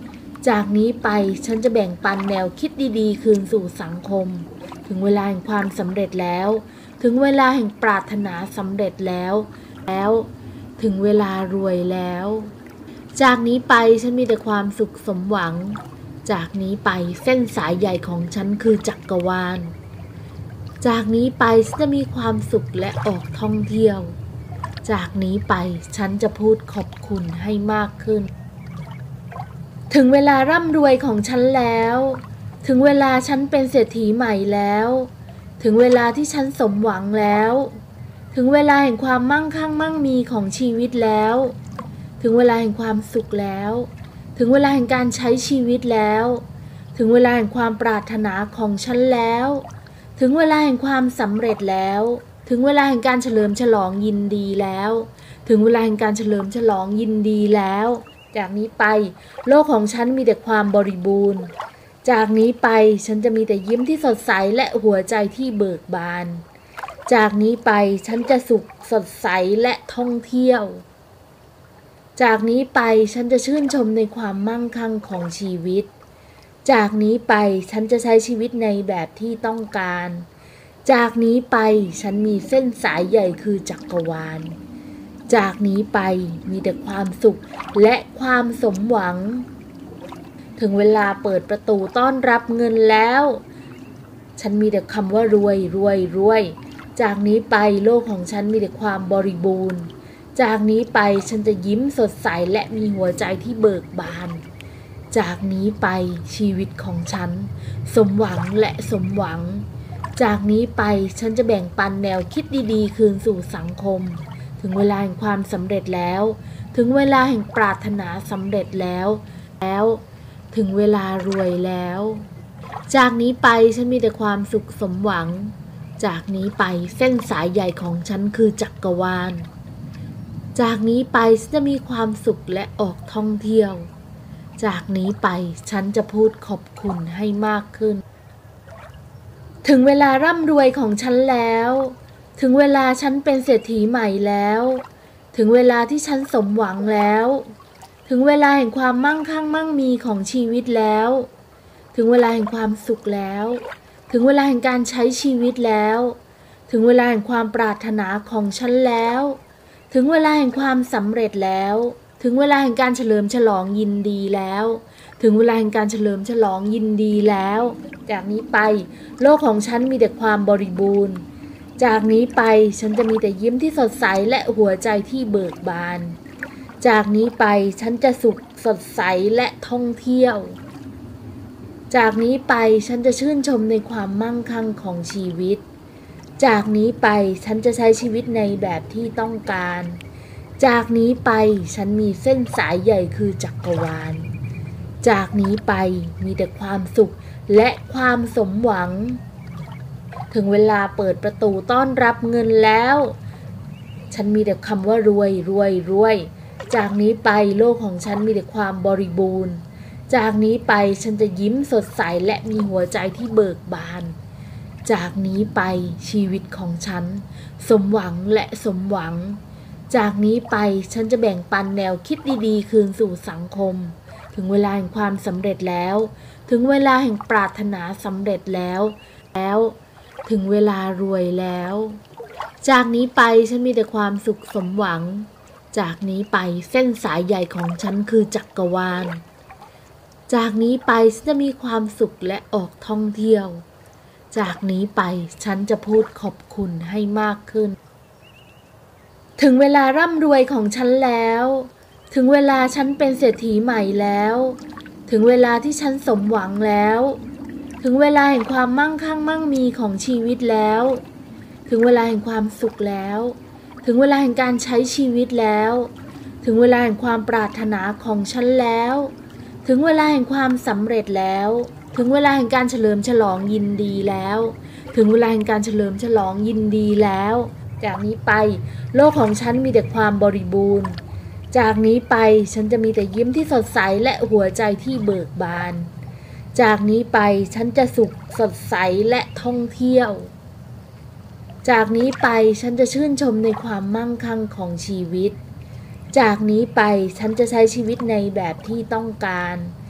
[SPEAKER 1] จากนี้ไปฉันจะแบ่งปันแนวคิดดีๆคืนสู่สังคมถึงเวลาแห่งความสำเร็จแล้วถึงเวลาแห่งปรารถนาสำเร็จแล้วแล้วถึงเวลารวยแล้วจากนี้ไปฉันมีแต่ความสุขสมหวังจากนี้ไปเส้นสายใหญ่ของฉันคือจักรวาลจากนี้ไปฉันจะมีความสุขและออกท่องเที่ยวจากนี้ไปฉันจะพูดขอบคุณให้มากขึ้นถึงเวลาร่ำรวยของฉันแล้วถึงเวลาฉันเป็นเศรษฐีใหม่แล้วถึงเวลาที่ฉันสมหวังแล้วถึงเวลาแห่งความมั่งคั่งมั่งมีของชีวิตแล้วถึงเวลาแห่งความสุขแล้วถึงเวลาแห่งการใช้ชีวิตแล้วถึงเวลาแห่งความปรารถนาของฉันแล้วถึงเวลาแห่งความสำเร็จแล้วถึงเวลาแห่งการเฉลิมฉลองยินดีแล้วถึงเวลาแห่งการเฉลิมฉลองยินดีแล้วจากนี้ไปโลกของฉันมีแต่ความบริบูรณ์จากนี้ไปฉันจะมีแต่ยิ้มที่สดใสและหัวใจที่เบิกบานจากนี้ไปฉันจะสุขสดใสและท่องเที่ยวจากนี้ไปฉันจะชื่นชมในความมั่งคั่งของชีวิตจากนี้ไปฉันจะใช้ชีวิตในแบบที่ต้องการจากนี้ไปฉันมีเส้นสายใหญ่คือจักรวาลจากนี้ไปมีแต่ความสุขและความสมหวังถึงเวลาเปิดประตูต้อนรับเงินแล้วฉันมีแต่คำว่ารวยรวยรวยจากนี้ไปโลกของฉันมีแต่ความบริบูรณ์จากนี้ไปฉันจะยิ้มสดใสและมีหัวใจที่เบิกบานจากนี้ไปชีวิตของฉันสมหวังและสมหวังจากนี้ไปฉันจะแบ่งปันแนวคิดดีๆคืนสู่สังคมถึงเวลาแห่งความสำเร็จแล้วถึงเวลาแห่งปรารถนาสำเร็จแล้วแล้วถึงเวลารวยแล้วจากนี้ไปฉันมีแต่ความสุขสมหวังจากนี้ไปเส้นสายใหญ่ของฉันคือจักรวาลจากนี้ไปฉันจะมีความสุขและออกท่องเที่ยวจากนี้ไปฉันจะพูดขอบคุณให้มากขึ้นถึงเวลาร่ำรวยของฉันแล้วถึงเวลาฉันเป็นเศรษฐีใหม่แล้วถึงเวลาที่ฉันสมหวังแล้วถึงเวลาแห่งความมั่งคั่งมั่งมีของชีวิตแล้วถึงเวลาแห่งความสุขแล้วถึงเวลาแห่งการใช้ชีวิตแล้วถึงเวลาแห่งความปรารถนาของฉันแล้วถึงเวลาแห่งความสำเร็จแล้วถึงเวลาแห่งการเฉลิมฉลองยินดีแล้วถึงเวลาแห่งการเฉลิมฉลองยินดีแล้วจากนี้ไปโลกของฉันมีแต่ความบริบูรณ์จากนี้ไปฉันจะมีแต่ยิ้มที่สดใสและหัวใจที่เบิกบานจากนี้ไปฉันจะสุขสดใสและท่องเที่ยวจากนี้ไปฉันจะชื่นชมในความมั่งคั่งของชีวิตจากนี้ไปฉันจะใช้ชีวิตในแบบที่ต้องการจากนี้ไปฉันมีเส้นสายใหญ่คือจักรวาลจากนี้ไปมีแต่ความสุขและความสมหวังถึงเวลาเปิดประตูต้อนรับเงินแล้วฉันมีแต่คำว่ารวยรวยรวยจากนี้ไปโลกของฉันมีแต่ความบริบูรณ์จากนี้ไปฉันจะยิ้มสดใสและมีหัวใจที่เบิกบานจากนี้ไปชีวิตของฉันสมหวังและสมหวังจากนี้ไปฉันจะแบ่งปันแนวคิดดีๆคืนสู่สังคมถึงเวลาแห่งความสำเร็จแล้วถึงเวลาแห่งปรารถนาสำเร็จแล้วแล้วถึงเวลารวยแล้วจากนี้ไปฉันมีแต่ความสุขสมหวังจากนี้ไปเส้นสายใหญ่ของฉันคือจักรวาลจากนี้ไปฉันจะมีความสุขและออกท่องเที่ยวจากนี้ไปฉันจะพูดขอบคุณให้มากขึ้นถึงเวลาร่ำรวยของฉันแล้วถึงเวลาฉันเป็นเศรษฐีใหม่แล้วถึงเวลาที่ฉันสมหวังแล้วถึงเวลาแห่งความมั่งคั่งมั่งมีของชีวิตแล้วถึงเวลาแห่งความสุขแล้วถึงเวลาแห่งการใช้ชีวิตแล้วถึงเวลาแห่งความปรารถนาของฉันแล้วถึงเวลาแห่งความสำเร็จแล้วถึงเวลาแห่งการเฉลิมฉลองยินดีแล้วถึงเวลาแห่งการเฉลิมฉลองยินดีแล้วจากนี้ไปโลกของฉันมีแต่ความบริบูรณ์จากนี้ไปฉันจะมีแต่ยิ้มที่สดใสและหัวใจที่เบิกบานจากนี้ไปฉันจะสุขสดใสและท่องเที่ยวจากนี้ไปฉันจะชื่นชมในความมั่งคั่งของชีวิตจากนี้ไปฉันจะใช้ชีวิตในแบบที่ต้องการ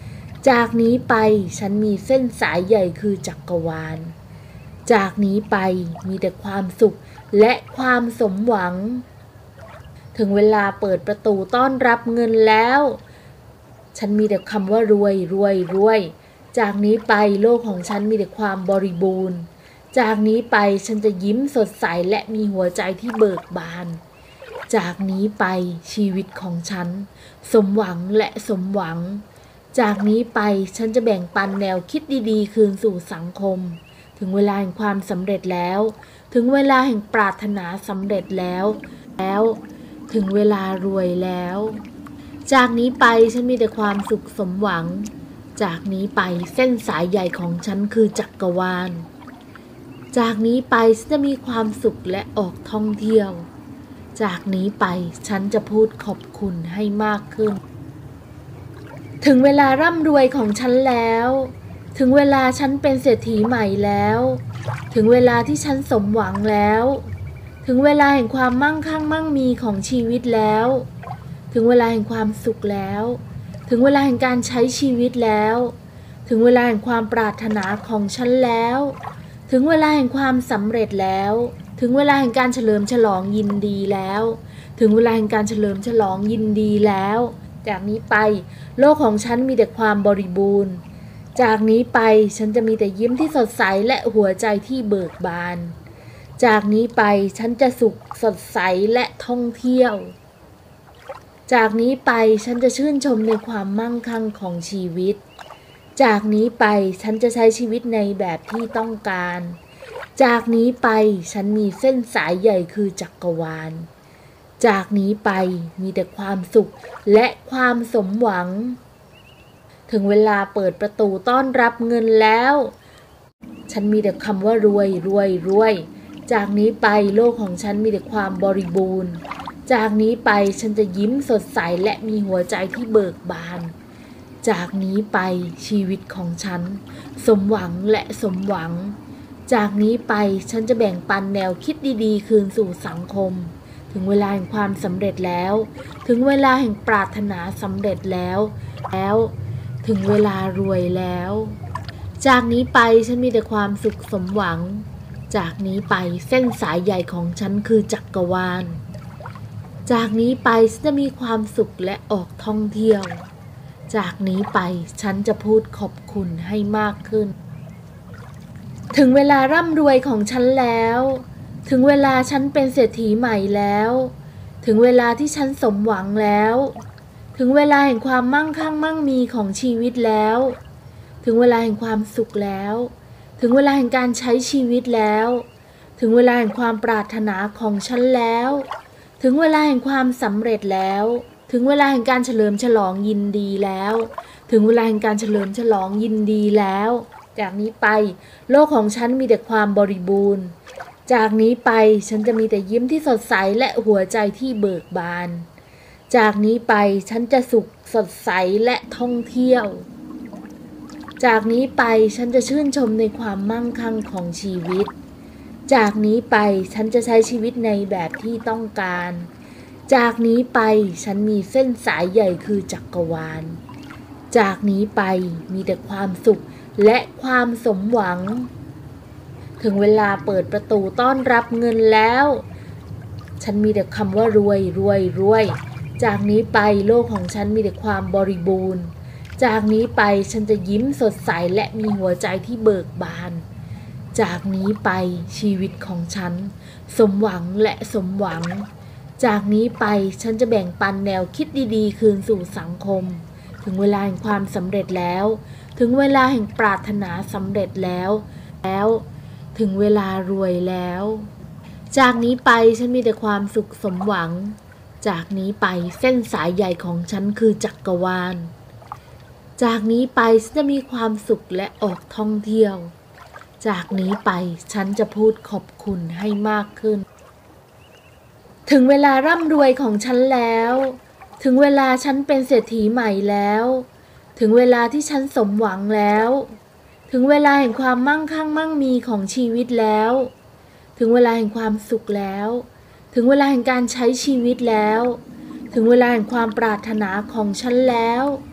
[SPEAKER 1] จากนี้ไปฉันมีเส้นสายใหญ่คือจักรวาลจากนี้ไปมีแต่ความสุขและความสมหวังถึงเวลาเปิดประตูต้อนรับเงินแล้วฉันมีแต่คำว่ารวยรวยรวยจากนี้ไปโลกของฉันมีแต่ความบริบูรณ์จากนี้ไปฉันจะยิ้มสดใสและมีหัวใจที่เบิกบานจากนี้ไปชีวิตของฉันสมหวังและสมหวังจากนี้ไปฉันจะแบ่งปันแนวคิดดีๆคืนสู่สังคมถึงเวลาแห่งความสำเร็จแล้วถึงเวลาแห่งปรารถนาสำเร็จแล้วแล้วถึงเวลารวยแล้วจากนี้ไปฉันมีแต่ความสุขสมหวังจากนี้ไปเส้นสายใหญ่ของฉันคือจักรวาลจากนี้ไปฉันจะมีความสุขและออกท่องเที่ยวจากนี้ไปฉันจะพูดขอบคุณให้มากขึ้นถึงเวลาร่ำรวยของฉันแล้วถึงเวลาฉันเป็นเศรษฐีใหม่แล้วถึงเวลาที่ฉันสมหวังแล้วถึงเวลาแห่งความมั่งคั่งมั่งมีของชีวิตแล้วถึงเวลาแห่งความสุขแล้วถึงเวลาแห่งการใช้ชีวิตแล้วถึงเวลาแห่งความปรารถนาของฉันแล้วถึงเวลาแห่งความสำเร็จแล้วถึงเวลาแห่งการเฉลิมฉลองยินดีแล้วถึงเวลาแห่งการเฉลิมฉลองยินดีแล้วจากนี้ไปโลกของฉันมีแต่ความบริบูรณ์จากนี้ไปฉันจะมีแต่ยิ้มที่สดใสและหัวใจที่เบิกบานจากนี้ไปฉันจะสุขสดใสและท่องเที่ยวจากนี้ไปฉันจะชื่นชมในความมั่งคั่งของชีวิตจากนี้ไปฉันจะใช้ชีวิตในแบบที่ต้องการจากนี้ไปฉันมีเส้นสายใหญ่คือจักรวาลจากนี้ไปมีแต่ความสุขและความสมหวังถึงเวลาเปิดประตูต้อนรับเงินแล้วฉันมีแต่คำว่ารวยรวยรวยจากนี้ไปโลกของฉันมีแต่ความบริบูรณ์จากนี้ไปฉันจะยิ้มสดใสและมีหัวใจที่เบิกบานจากนี้ไปชีวิตของฉันสมหวังและสมหวังจากนี้ไปฉันจะแบ่งปันแนวคิดดีๆคืนสู่สังคมถึงเวลาแห่งความสำเร็จแล้วถึงเวลาแห่งปรารถนาสำเร็จแล้วแล้วถึงเวลารวยแล้วจากนี้ไปฉันมีแต่ความสุขสมหวังจากนี้ไปเส้นสายใหญ่ของฉันคือจักรวาลจากนี้ไปฉันจะมีความสุขและออกท่องเที่ยวจากนี้ไปฉันจะพูดขอบคุณให้มากขึ้นถึงเวลาร่ำรวยของฉันแล้วถึงเวลาฉันเป็นเศรษฐีใหม่แล้วถึงเวลาที่ฉันสมหวังแล้วถึงเวลาแห่งความมั่งคั่งมั่งมีของชีวิตแล้วถึงเวลาแห่งความสุขแล้วถึงเวลาแห่งการใช้ชีวิตแล้วถึงเวลาแห่งความปรารถนาของฉันแล้วถึงเวลาแห่งความสำเร็จแล้วถึงเวลาแห่งการเฉลิมฉลองยินดีแล้วถึงเวลาแห่งการเฉลิมฉลองยินดีแล้วจากนี้ไปโลกของฉันมีแต่ความบริบูรณ์จากนี้ไปฉันจะมีแต่ยิ้มที่สดใสและหัวใจที่เบิกบานจากนี้ไปฉันจะสุขสดใสและท่องเที่ยวจากนี้ไปฉันจะชื่นชมในความมั่งคั่งของชีวิตจากนี้ไปฉันจะใช้ชีวิตในแบบที่ต้องการจากนี้ไปฉันมีเส้นสายใหญ่คือจักรวาลจากนี้ไปมีแต่ความสุขและความสมหวังถึงเวลาเปิดประตูต้อนรับเงินแล้วฉันมีแต่คำว่ารวยรวยรวยจากนี้ไปโลกของฉันมีแต่ความบริบูรณ์จากนี้ไปฉันจะยิ้มสดใสและมีหัวใจที่เบิกบานจากนี้ไปชีวิตของฉันสมหวังและสมหวังจากนี้ไปฉันจะแบ่งปันแนวคิดดีๆคืนสู่สังคมถึงเวลาแห่งความสำเร็จแล้วถึงเวลาแห่งปรารถนาสำเร็จแล้วแล้วถึงเวลารวยแล้วจากนี้ไปฉันมีแต่ความสุขสมหวังจากนี้ไปเส้นสายใหญ่ของฉันคือจักรวาลจากนี้ไปฉันจะมีความสุขและออกท่องเที่ยวจากนี้ไปฉันจะพูดขอบคุณให้มากขึ้นถึงเวลาร่ำรวยของฉันแล้วถึงเวลาฉันเป็นเศรษฐีใหม่แล้วถึงเวลาที่ฉันสมหวังแล้วถึงเวลาแห่งความมั่งคั่งมั่งมีของชีวิตแล้วถึงเวลาแห่งความสุขแล้วถึงเวลาแห่งการใช้ชีวิตแล้วถึงเวลาแห่งความปรารถนาของฉันแล้ว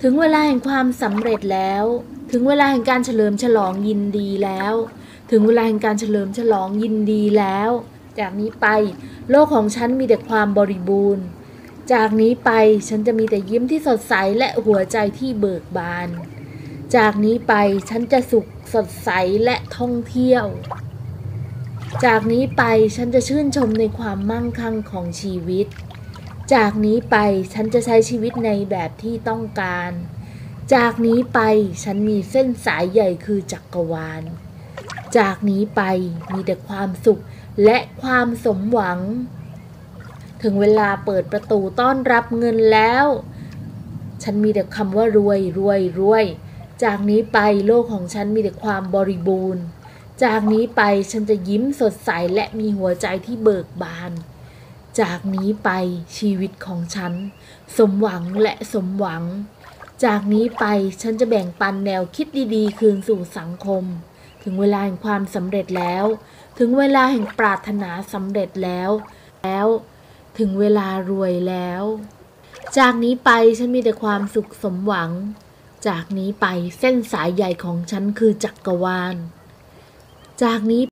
[SPEAKER 1] ถึงเวลาแห่งความสำเร็จแล้วถึงเวลาแห่งการเฉลิมฉลองยินดีแล้วถึงเวลาแห่งการเฉลิมฉลองยินดีแล้วจากนี้ไปโลกของฉันมีแต่ความบริบูรณ์จากนี้ไปฉันจะมีแต่ยิ้มที่สดใสและหัวใจที่เบิกบานจากนี้ไปฉันจะสุขสดใสและท่องเที่ยวจากนี้ไปฉันจะชื่นชมในความมั่งคั่งของชีวิตจากนี้ไปฉันจะใช้ชีวิตในแบบที่ต้องการจากนี้ไปฉันมีเส้นสายใหญ่คือจักรวาลจากนี้ไปมีแต่ความสุขและความสมหวังถึงเวลาเปิดประตูต้อนรับเงินแล้วฉันมีแต่คำว่ารวยรวยรวยจากนี้ไปโลกของฉันมีแต่ความบริบูรณ์จากนี้ไปฉันจะยิ้มสดใสและมีหัวใจที่เบิกบานจากนี้ไปชีวิตของฉันสมหวังและสมหวังจากนี้ไปฉันจะแบ่งปันแนวคิดดีๆคืนสู่สังคมถึงเวลาแห่งความสำเร็จแล้วถึงเวลาแห่งปรารถนาสำเร็จแล้วแล้วถึงเวลารวยแล้วจากนี้ไปฉันมีแต่ความสุขสมหวังจากนี้ไปเส้นสายใหญ่ของฉันคือจักรวาลจากนี้